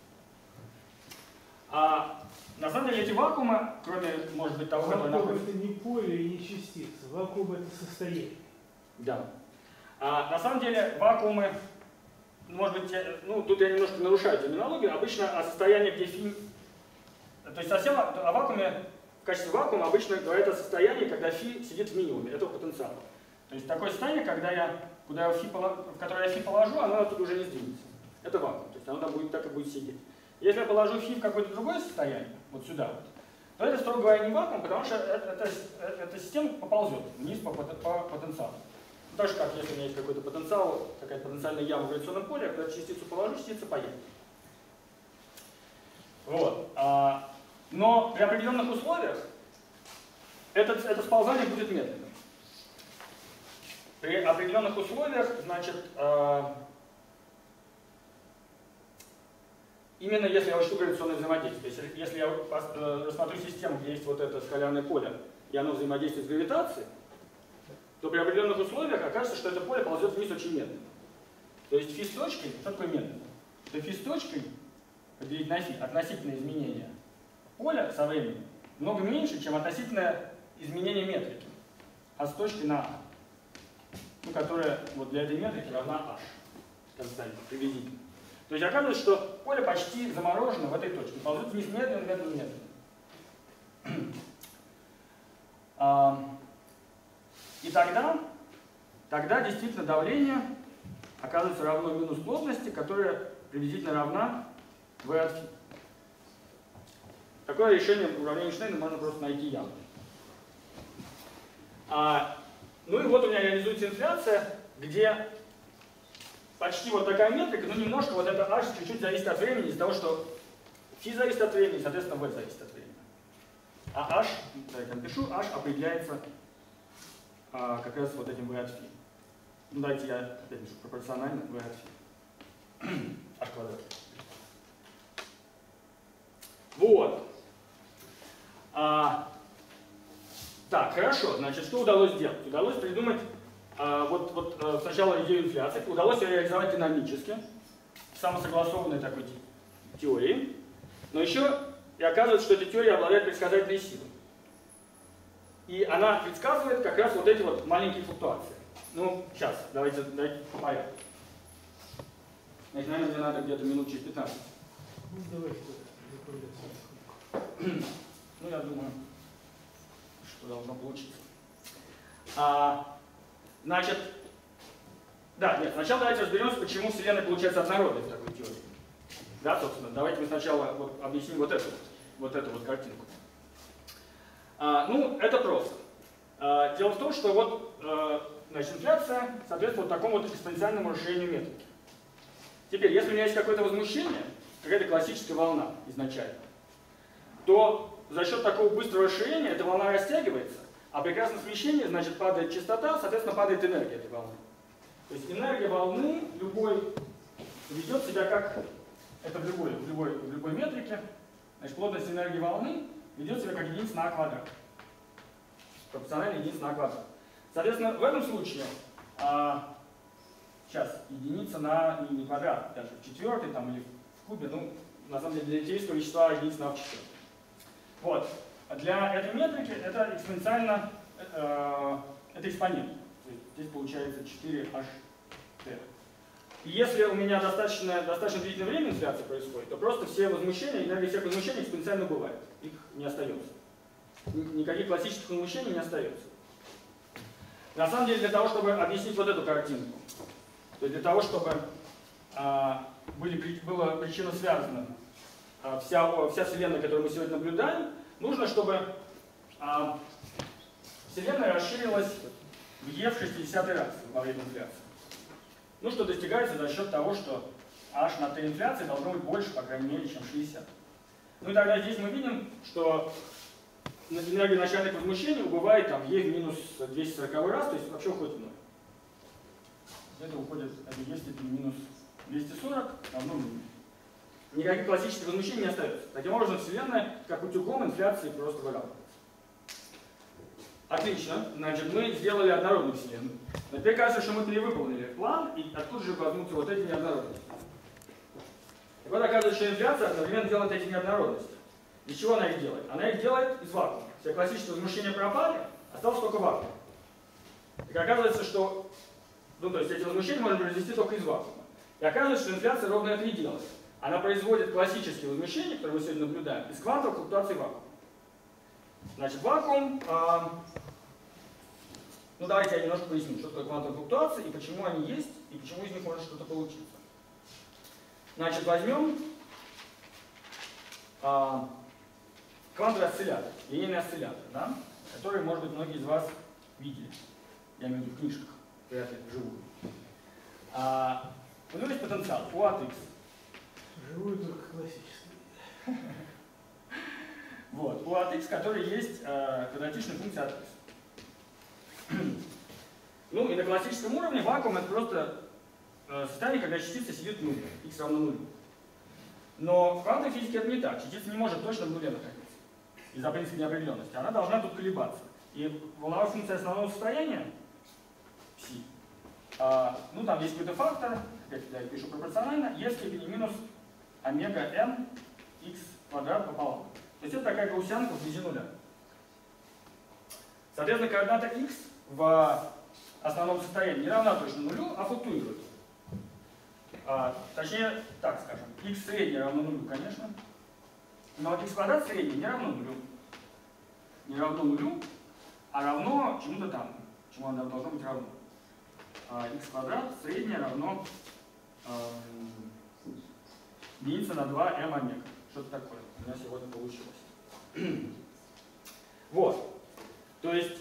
А на самом деле эти вакуумы, кроме, может быть, того, который Вакуум находится... это не поле и не частица. Вакуум это состояние. Да. А на самом деле вакуумы, может быть, ну, тут я немножко нарушаю терминологию, обычно о состоянии, где фи... То есть совсем о вакууме, в качестве вакуума обычно говорят о состоянии, когда фи сидит в минимуме этого потенциала. То есть такое состояние, когда в которое я фи положу, оно оттуда уже не сдвинется. Это вакуум, то есть оно там будет, так и будет сидеть. Если я положу фи в какое-то другое состояние, вот сюда вот, то это, строго говоря, не вакуум, потому что эта система поползет вниз по потенциалу. Так же, как если у меня есть какой-то потенциал, какая-то потенциальная яма в гравитационном поле, я когда частицу положу, частица поедет. Вот. Но при определенных условиях это сползание будет медленным. При определенных условиях, значит, именно если я учту гравитационное взаимодействие, если я рассмотрю систему, где есть вот это скалярное поле, и оно взаимодействует с гравитацией, то при определенных условиях окажется, что это поле ползет вниз очень медленно. То есть фи с точкой, что такое медленно? То фи с точкой, поделить на фи, относительное изменение поля со временем, много меньше, чем относительное изменение метрики, а с точкой на а, ну, которая вот для этой метрики равна h, константе, приблизительно. То есть оказывается, что поле почти заморожено в этой точке, ползет вниз медленно, медленно, медленно. И тогда действительно давление оказывается равно минус плотности, которая приблизительно равна v от φ. Такое решение уравнения Эйнштейна можно просто найти явно. Ну и вот у меня реализуется инфляция, где почти вот такая метрика, но немножко вот это h чуть-чуть зависит от времени, из-за того, что φ зависит от времени, соответственно v зависит от времени. А h, да, я напишу, h определяется как раз вот этим v от φ. Ну, давайте я опять пишу пропорционально v от φ. h квадрат. Вот. Так, хорошо. Значит, что удалось сделать? Удалось придумать сначала идею инфляции. Удалось ее реализовать динамически, в самосогласованной такой теории. Но еще и оказывается, что эта теория обладает предсказательной силой. И она предсказывает как раз вот эти вот маленькие флуктуации. Ну, сейчас, давайте по порядку. Значит, наверное, мне надо где-то минут через 15. Ну, давайте закругляться. Ну, я думаю, что должно получиться. Значит, да, нет, сначала давайте разберемся, почему Вселенная получается однородной в такой теории. Да, собственно, давайте мы сначала вот объясним вот эту картинку. Ну, это просто. Дело в том, что вот, значит, инфляция соответствует такому вот экспоненциальному расширению метрики. Теперь, если у меня есть какое-то возмущение, какая-то классическая волна изначально, то за счет такого быстрого расширения эта волна растягивается, а при красном смещении, значит, падает частота, соответственно, падает энергия этой волны. То есть энергия волны любой ведет себя как, это в любой метрике, значит, плотность энергии волны ведет себя как единица на а квадрат. Пропорциональная единица на а квадрат. Соответственно, в этом случае, сейчас, единица на не квадрат, даже в четвертой там, или в кубе, ну, на самом деле, для теоретического вещества единица на а в четвертой. Вот. Для этой метрики это экспоненциально, это экспонент. То есть здесь получается 4ht. И если у меня достаточно длительное время инфляции происходит, то просто все возмущения, энергия всех возмущений экспоненциально бывает. Их не остается. Никаких классических возмущений не остается. На самом деле, для того, чтобы объяснить вот эту картинку, то есть для того, чтобы была причина связана вся Вселенная, которую мы сегодня наблюдаем, нужно, чтобы Вселенная расширилась в e в 60 раз во время инфляции. Ну, что достигается за счет того, что h на t инфляции должно быть больше, по крайней мере, чем 60. Ну и тогда здесь мы видим, что энергия начальных возмущений убывает там e в минус 240 раз, то есть вообще уходит в ноль. Это уходит e в степени минус 240 равно нулю. Никаких классических возмущений не остается. Таким образом, Вселенная, как утюгом инфляции, просто выравнивается. Отлично. Значит, мы сделали однородную вселенную. Но теперь кажется, что мы перевыполнили план, и откуда же возьмутся вот эти неоднородности. И вот оказывается, что инфляция одновременно делает эти неоднородности. Из чего она их делает? Она их делает из вакуума. Все классические возмущения пропали, остался только вакуум. И оказывается, что то есть эти возмущения можно произвести только из вакуума. И оказывается, что инфляция ровно это и делает. Она производит классические возмущения, которые мы сегодня наблюдаем, из квантовых флуктуаций вакуума. Значит, вакуум, давайте я немножко поясню, что такое квантовые флуктуации и почему они есть, и почему из них может что-то получиться. Значит, возьмем квантовый осциллятор, линейный осциллятор, да, который, может быть, многие из вас видели, я имею в виду в книжках, вряд ли вживую. У него есть потенциал U от X. Живую только классический. Вот, U от X, который есть квадратичная функция от X. Ну и на классическом уровне вакуум это просто состояние, когда частица сидит в нуле, X равно нулю. Но в квантовой физике это не так. Частица не может точно в нуле находиться из-за принципа неопределенности. Она должна тут колебаться. И волновая функция основного состояния, psi, там есть какой-то фактор, я пишу пропорционально, e в степени минус омега n x квадрат пополам. То есть это такая гаусянка вблизи нуля. Соответственно, координата x в основном состоянии не равна точно нулю, а флуктуирует. Точнее, так скажем, x среднее равно нулю, конечно, но x квадрат среднее не равно нулю. Не равно нулю, а равно чему-то там, чему оно должно быть равно. X квадрат среднее равно единица на 2 m омега. Что-то такое у меня сегодня получилось. Вот. То есть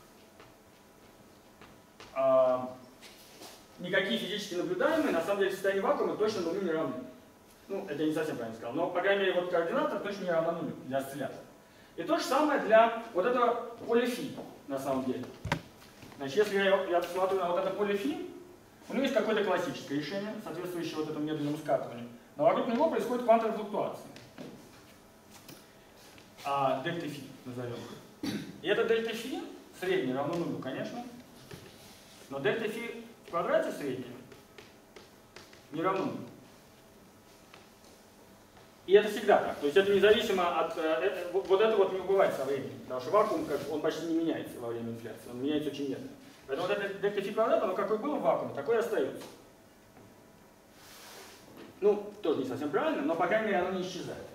никакие физически наблюдаемые, на самом деле, в состоянии вакуума точно нулю не равны. Ну, это я не совсем правильно сказал, но, по крайней мере, вот координата точно не равна нулю для осциллятора. И то же самое для вот этого поля φ, на самом деле. Значит, если я посмотрю на вот это поле φ, у него есть какое-то классическое решение, соответствующее вот этому медленному скатыванию, но вокруг него происходит квантовая флуктуация. Дельта φ назовем. И это дельта φ среднее равно нулю, конечно, но дельта φ в квадрате среднее не равно нулю. И это всегда так. То есть это независимо от... вот это вот не бывает со временем. Потому что вакуум, он почти не меняется во время инфляции. Он меняется очень медленно. Поэтому вот это дельта φ квадрат, оно какое было в вакууме, такое и остается. Ну, тоже не совсем правильно, но, по крайней мере, оно не исчезает.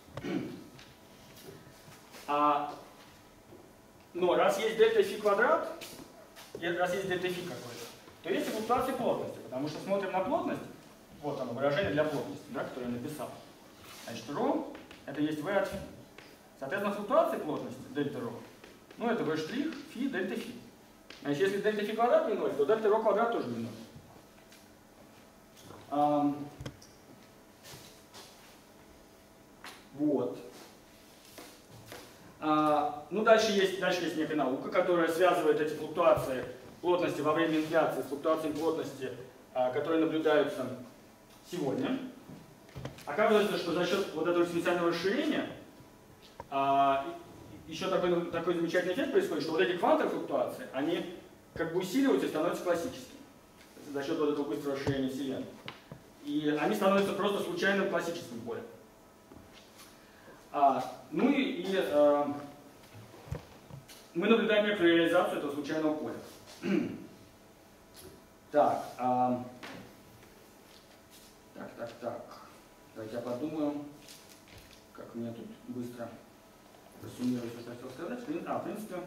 Но раз есть дельта φ квадрат, раз есть дельта φ какой-то, то есть и флуктуация плотности. Потому что смотрим на плотность, вот оно, выражение для плотности, да, которое я написал. Значит, ρ это есть v от φ. Соответственно, флуктуация плотности дельта ρ, ну это v' φ дельта φ. Значит, если дельта φ квадрат не 0, то дельта ρ квадрат тоже не 0. Вот. Дальше есть некая наука, которая связывает эти флуктуации плотности во время инфляции с флуктуацией плотности, которые наблюдаются сегодня. Оказывается, что за счет вот этого специального расширения еще такой замечательный эффект происходит, что вот эти квантовые флуктуации, они как бы усиливаются и становятся классическими за счет вот этого быстрого расширения Вселенной. И они становятся просто случайным классическим полем. Мы наблюдаем некоторую реализацию этого случайного поля. Так. Давайте я подумаю, как мне тут быстро просуммировать, что я хотел сказать. В принципе.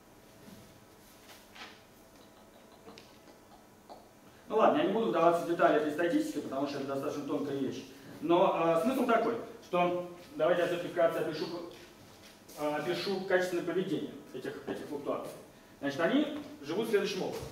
Ну ладно, я не буду вдаваться в детали этой статистики, потому что это достаточно тонкая вещь. Но смысл такой, что давайте я все-таки вкратце опишу качественное поведение этих флуктуаций. Значит, они живут следующим образом.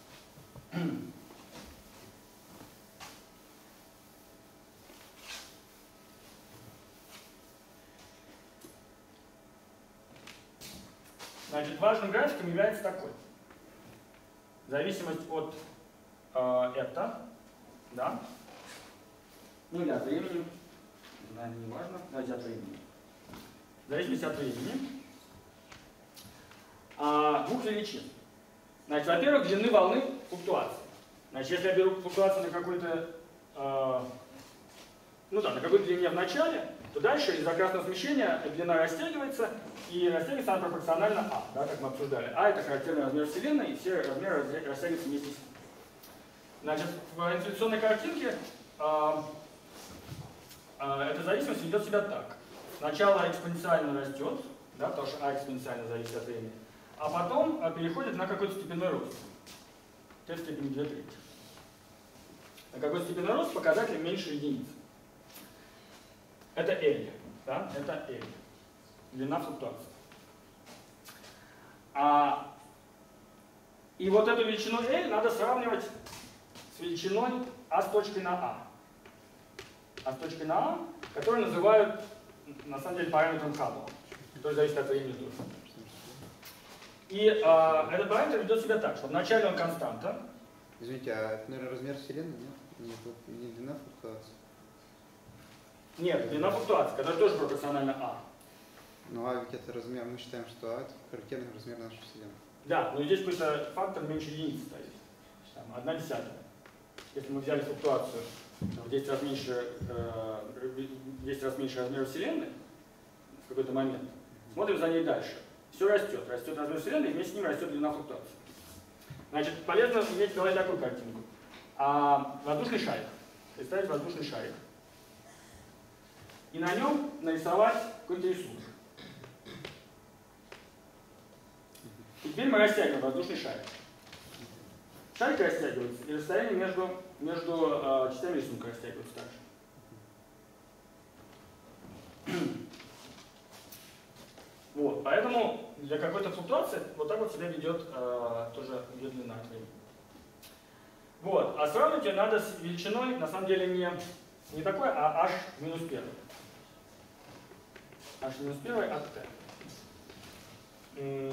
Значит, важным графиком является такой. Зависимость от это, да, ну или от времени, наверное, не важно, давайте от времени. Зависимость от времени. двух величин. Значит, во-первых, длины волны флуктуации. Значит, если я беру флуктуацию на какой-то, на какой-то длине в начале, то дальше из-за красного смещения длина растягивается, и растягивается она пропорционально А, да, как мы обсуждали. А это характерный размер Вселенной, и все размеры растягиваются вместе с ним. Значит, в инфляционной картинке эта зависимость ведет себя так. Сначала экспоненциально растет, да, потому что А экспоненциально зависит от времени, а потом переходит на какой-то степенной рост. T в степени 2/3. На какой степенной рост показатель меньше единицы. Это L. Да? Это L. Длина флуктуации. И вот эту величину L надо сравнивать с величиной А с точкой на А. А с точкой на А, которую называют на самом деле параметром Хаббла, который зависит от времени тоже. И этот параметр ведет себя так, что вначале он константа. Извините, а это, наверное, размер Вселенной, нет? Не длина флуктуации? Нет, длина флуктуации, которая тоже пропорциональна А. Ну а ведь это размер, мы считаем, что А это характерный размер нашей Вселенной. Да, но здесь какой-то фактор меньше единицы стоит. Там 1/10. Если мы взяли флуктуацию в 10 раз меньше размера Вселенной в какой-то момент, смотрим за ней дальше. Все растет. Растет размер Вселенной, и вместе с ним растет длина флуктуации. Значит, полезно иметь в голове такую картинку. Воздушный шарик. Представить воздушный шарик. И на нем нарисовать какой-то рисунок. И теперь мы растягиваем воздушный шарик. Шарик растягивается, и расстояние между частями рисунка растягивается также. Вот, поэтому для какой-то флуктуации вот так вот себя ведет тоже длина от времени. Вот, а сравнивать ее надо с величиной, на самом деле, не такой, а h минус 1. H минус 1 от t.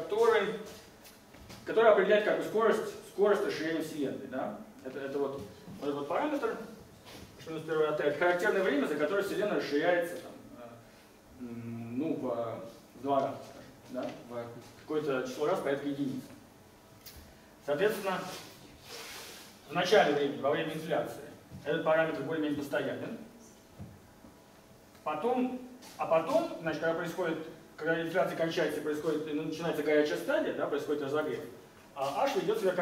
Который определяет как бы скорость расширения Вселенной. Да? Это вот этот параметр, h минус 1 от t, это характерное время, за которое Вселенная расширяется в 2 раза, скажем, да? В какое-то число раз порядка единицы. Соответственно, в начале времени, во время инфляции, этот параметр более-менее постоянен. Потом, значит, когда инфляция кончается, начинается горячая стадия, да, происходит разогрев, h ведет себя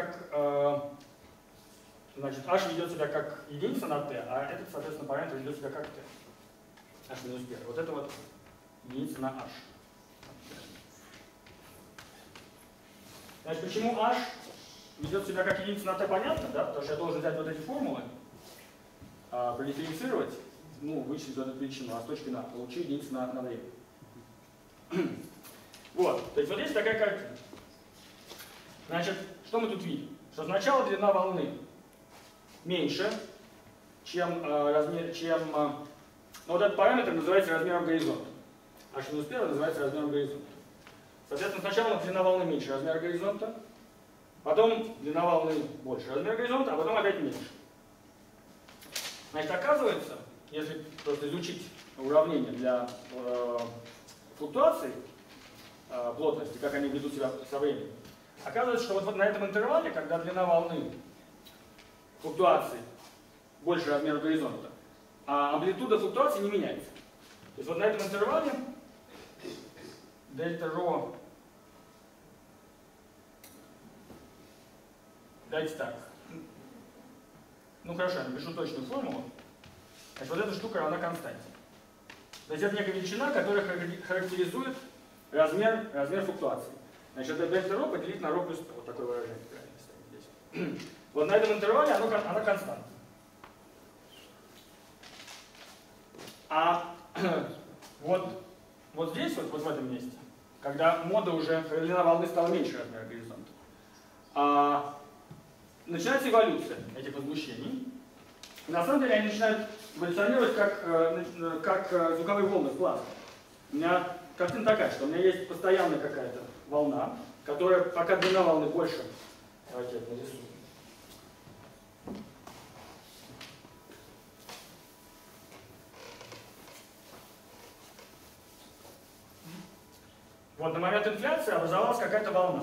как единица на t, а этот, соответственно, параметр ведет себя как t. H минус 1. Вот это вот единица на h. Значит, почему h ведет себя как единица на t, понятно, да? Потому что я должен взять вот эти формулы, продифференцировать, вычислить эту величину, а с точки на получу единицу на время. Вот, то есть вот здесь такая картина. Значит, что мы тут видим? Что сначала длина волны меньше, чем вот этот параметр называется размером горизонта. H минус 1 называется размером горизонта. Соответственно, сначала длина волны меньше размера горизонта, потом длина волны больше размера горизонта, а потом опять меньше. Значит, оказывается, если просто изучить уравнение для флуктуаций плотности, как они ведут себя со временем, оказывается, что вот на этом интервале, когда длина волны флуктуации больше размера горизонта, амплитуда флуктуации не меняется. То есть вот на этом интервале дельта ρ, давайте так, хорошо, я напишу точную формулу. Значит, вот эта штука равна константе. То есть это некая величина, которая характеризует размер флуктуации. Значит, это дельта ρ поделить на ρ плюс t. Вот такое выражение правильно стоит здесь. Вот на этом интервале она константа. А вот здесь, вот в этом месте, когда длина волны стала меньше размера горизонта, начинается эволюция этих возмущений. И на самом деле они начинают эволюционировать как звуковые волны в плазме. У меня картина такая, что у меня есть постоянная какая-то волна, которая, пока длина волны больше, давайте это нарисую. вот на момент инфляции образовалась какая-то волна.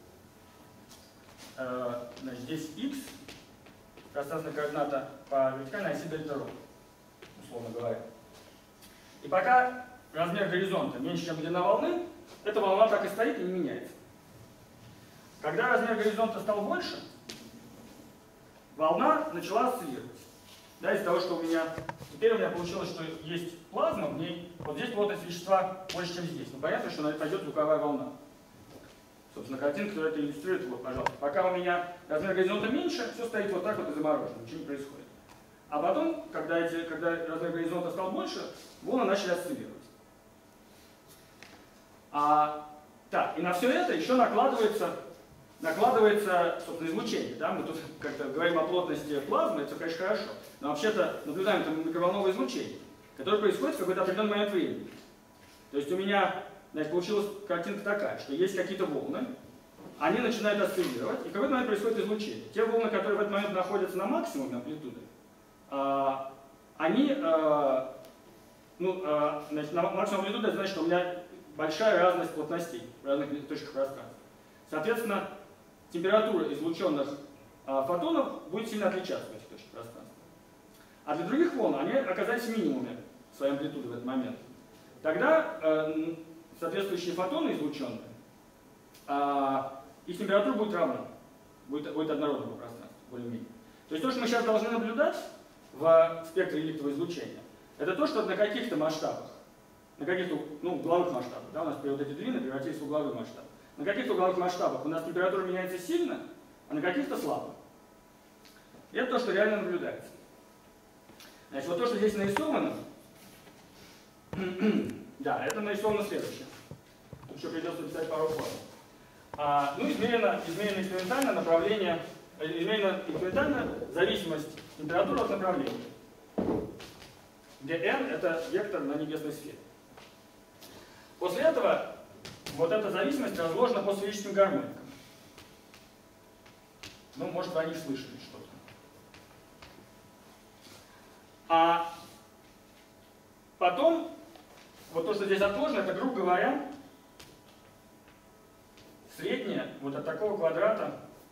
Значит, здесь x, пространственная координата по вертикальной оси дельта ρ, условно говоря. И пока размер горизонта меньше, чем длина волны, эта волна так и стоит и не меняется. Когда размер горизонта стал больше, волна начала осциллировать. Да, из-за того, что теперь у меня получилось, что есть плазма, в ней вот здесь плотность вещества больше, чем здесь. Ну, понятно, что пойдет звуковая волна. Собственно, картинка, которая это иллюстрирует, вот, пожалуйста. Пока у меня размер горизонта меньше, все стоит вот так вот и заморожено, ничего не происходит. А потом, когда размер горизонта стал больше, волны начали осциллировать. Так, и на все это еще накладывается, собственно, излучение. Да? Мы тут как-то говорим о плотности плазмы, это, конечно, хорошо. Но вообще-то наблюдаем там микроволновое излучение, которое происходит в какой-то определенный момент времени. То есть у меня, значит, получилась картинка такая, что есть какие-то волны, они начинают осциллировать, и в какой-то момент происходит излучение. Те волны, которые в этот момент находятся на максимуме амплитуды, они, значит, на максимум амплитуды, это значит, что у меня большая разность плотностей в разных точках пространства. Соответственно, температура излученных фотонов будет сильно отличаться в этих точках пространства. А для других волн они оказались в минимуме своей амплитуды в этот момент. Тогда соответствующие фотоны излученные, их температура будет равна, будет однородна по пространству, более-менее. То есть то, что мы сейчас должны наблюдать в спектре электрового излучения, это то, что на каких-то масштабах, на каких-то угловых масштабах, да, у нас вот эти длины превратились в угловой масштаб. На каких-то угловых масштабах у нас температура меняется сильно, а на каких-то слабо. И это то, что реально наблюдается. Значит, вот то, что здесь нарисовано, да, это нарисовано следующее. Тут еще придется написать пару формул. Измерено экспериментально направление, измерена экспериментально зависимость температуры от направления, где n это вектор на небесной сфере. После этого вот эта зависимость разложена по сферическим гармоникам. Ну, может, вы о них слышали что-то. А потом, вот то, что здесь отложено, это, грубо говоря, среднее вот от такого квадрата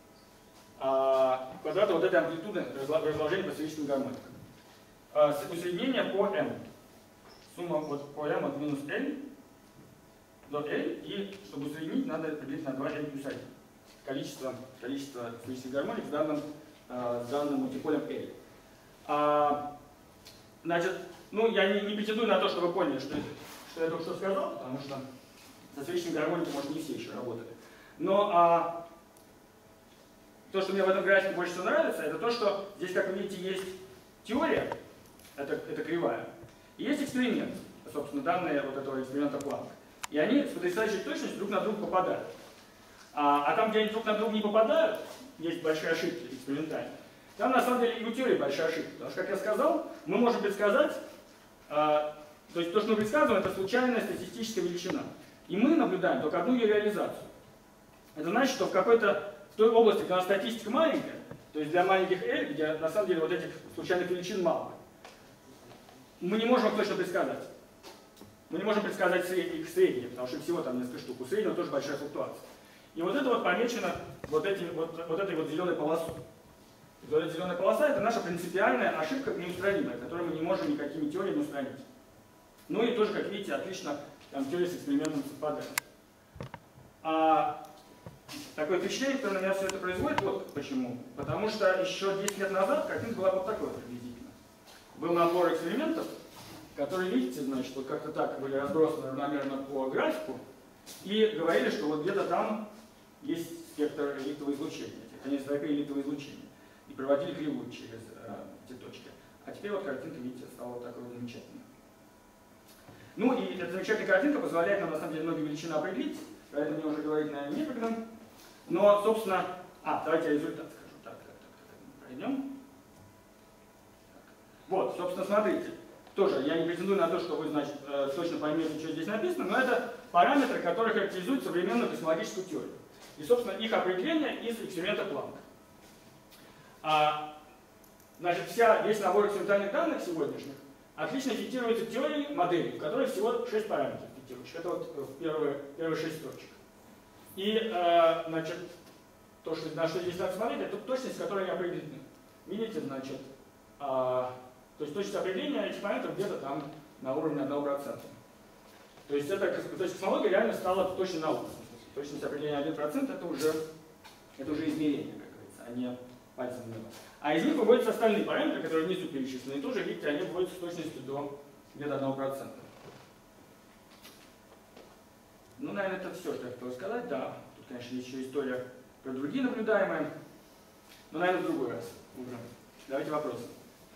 вот этой амплитуды разложения по сферическим гармоникам. Усреднение по m. Сумма вот по m от минус l до l, и чтобы усреднить, надо определить на 2l плюс 1. Количество сферических гармоник с данным мультиполем l. Значит, я не претендую на то, что вы поняли, что я только что сказал, потому что со сферическими гармониками, может, не все еще работали. Но то, что мне в этом графике больше всего нравится, это то, что здесь, как вы видите, есть теория, это кривая, и есть эксперимент, собственно, данные вот этого эксперимента Планка. И они с потрясающей точностью друг на друга попадают. А там, где они друг на друга не попадают, есть большие ошибки экспериментальные. Там, на самом деле, и у теории большая ошибка. Потому что, как я сказал, мы можем предсказать, то есть то, что мы предсказываем, это случайная статистическая величина. И мы наблюдаем только одну ее реализацию. Это значит, что в той области, где у нас статистика маленькая, то есть для маленьких L, где на самом деле вот этих случайных величин мало, мы не можем их точно предсказать. Мы не можем предсказать их средние, потому что всего там несколько штук. У среднего тоже большая флуктуация. И вот это вот помечено вот этой вот зеленой полосой. Вот эта зеленая полоса — это наша принципиальная ошибка неустранимая, которую мы не можем никакими теориями устранить. Ну и тоже, как видите, отлично там теория с экспериментом совпадает. Такое впечатление, которое на меня все это производит, вот почему. Потому что еще 10 лет назад картинка была вот такой приблизительно. Был набор экспериментов, которые, видите, значит, вот как-то так были разбросаны равномерно по графику, и говорили, что вот где-то там есть спектр электрового излучения, конец трека электрового излучения. И проводили кривую через эти точки. А теперь вот картинка, видите, стала вот такой замечательной. Ну и эта замечательная картинка позволяет нам, на самом деле, многие величины определить, про это мне уже говорить, наверное, некогда. Но, собственно, давайте я результат скажу. Так, пройдем. Вот, собственно, смотрите. Тоже я не претендую на то, что вы, значит, точно поймете, что здесь написано, но это параметры, которые характеризуют современную космологическую теорию. И, собственно, их определение из эксперимента Планка. Значит, весь набор экспериментальных данных сегодняшних отлично фитируется теорией модели, в которой всего 6 параметров пятерочек. Это вот первые 6 строчек. И, значит, то, что, на что здесь надо смотреть, это точность, которая не определены. Видите, значит, то есть точность определения этих параметров где-то там на уровне 1%. То есть космология реально стала точной наукой. Точность определения 1% это уже измерение, как говорится, а не пальцем в небо. А из них выводятся остальные параметры, которые внизу перечислены. И тоже, видите, они выводятся с точностью до где-то 1%. Ну, наверное, это все, что я хотел сказать. Да, тут, конечно, есть еще история про другие наблюдаемые. Но, наверное, в другой раз уже. Давайте вопросы.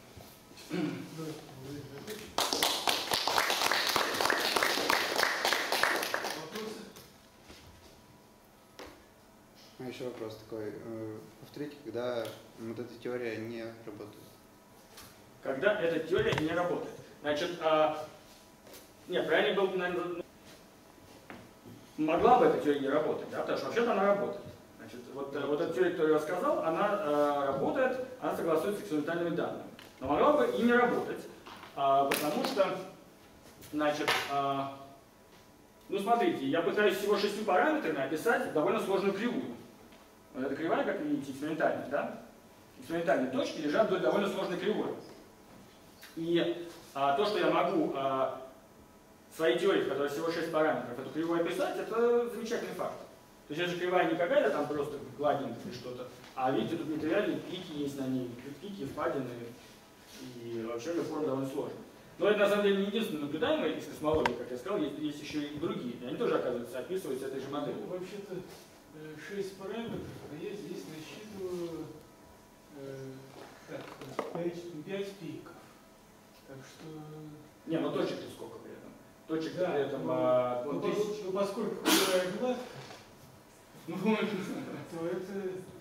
А еще вопрос такой. Повторите, когда вот эта теория не работает. Когда эта теория не работает. Значит, нет, правильно было бы, наверное, могла бы эта теория не работать, да, потому что вообще-то она работает. Значит, вот эта теория, которую я сказал, она работает, она согласуется с экспериментальными данными. Но могла бы и не работать, потому что, значит, ну смотрите, я пытаюсь всего 6 параметрами описать довольно сложную кривую. Вот эта кривая, как видите, экспериментальная, да? Экспериментальные точки лежат вдоль довольно сложной кривой. И то, что я могу в своей теории, в которой всего 6 параметров, эту кривую описать, это замечательный факт. То есть эта кривая не какая-то там просто гладенькая или что-то, а видите, тут материальные пики есть на ней, пики, впадины, и вообще ее форма довольно сложная. Но это на самом деле не единственное наблюдаемое из космологии, как я сказал, есть еще и другие, и они тоже, оказывается, описываются этой же моделью. Ну, вообще-то 6 параметров, а я здесь насчитываю 5 пиков. Так что... Не, ну точек-то сколько при этом? Точек да, при этом... ну, поскольку кривая гладкая, то это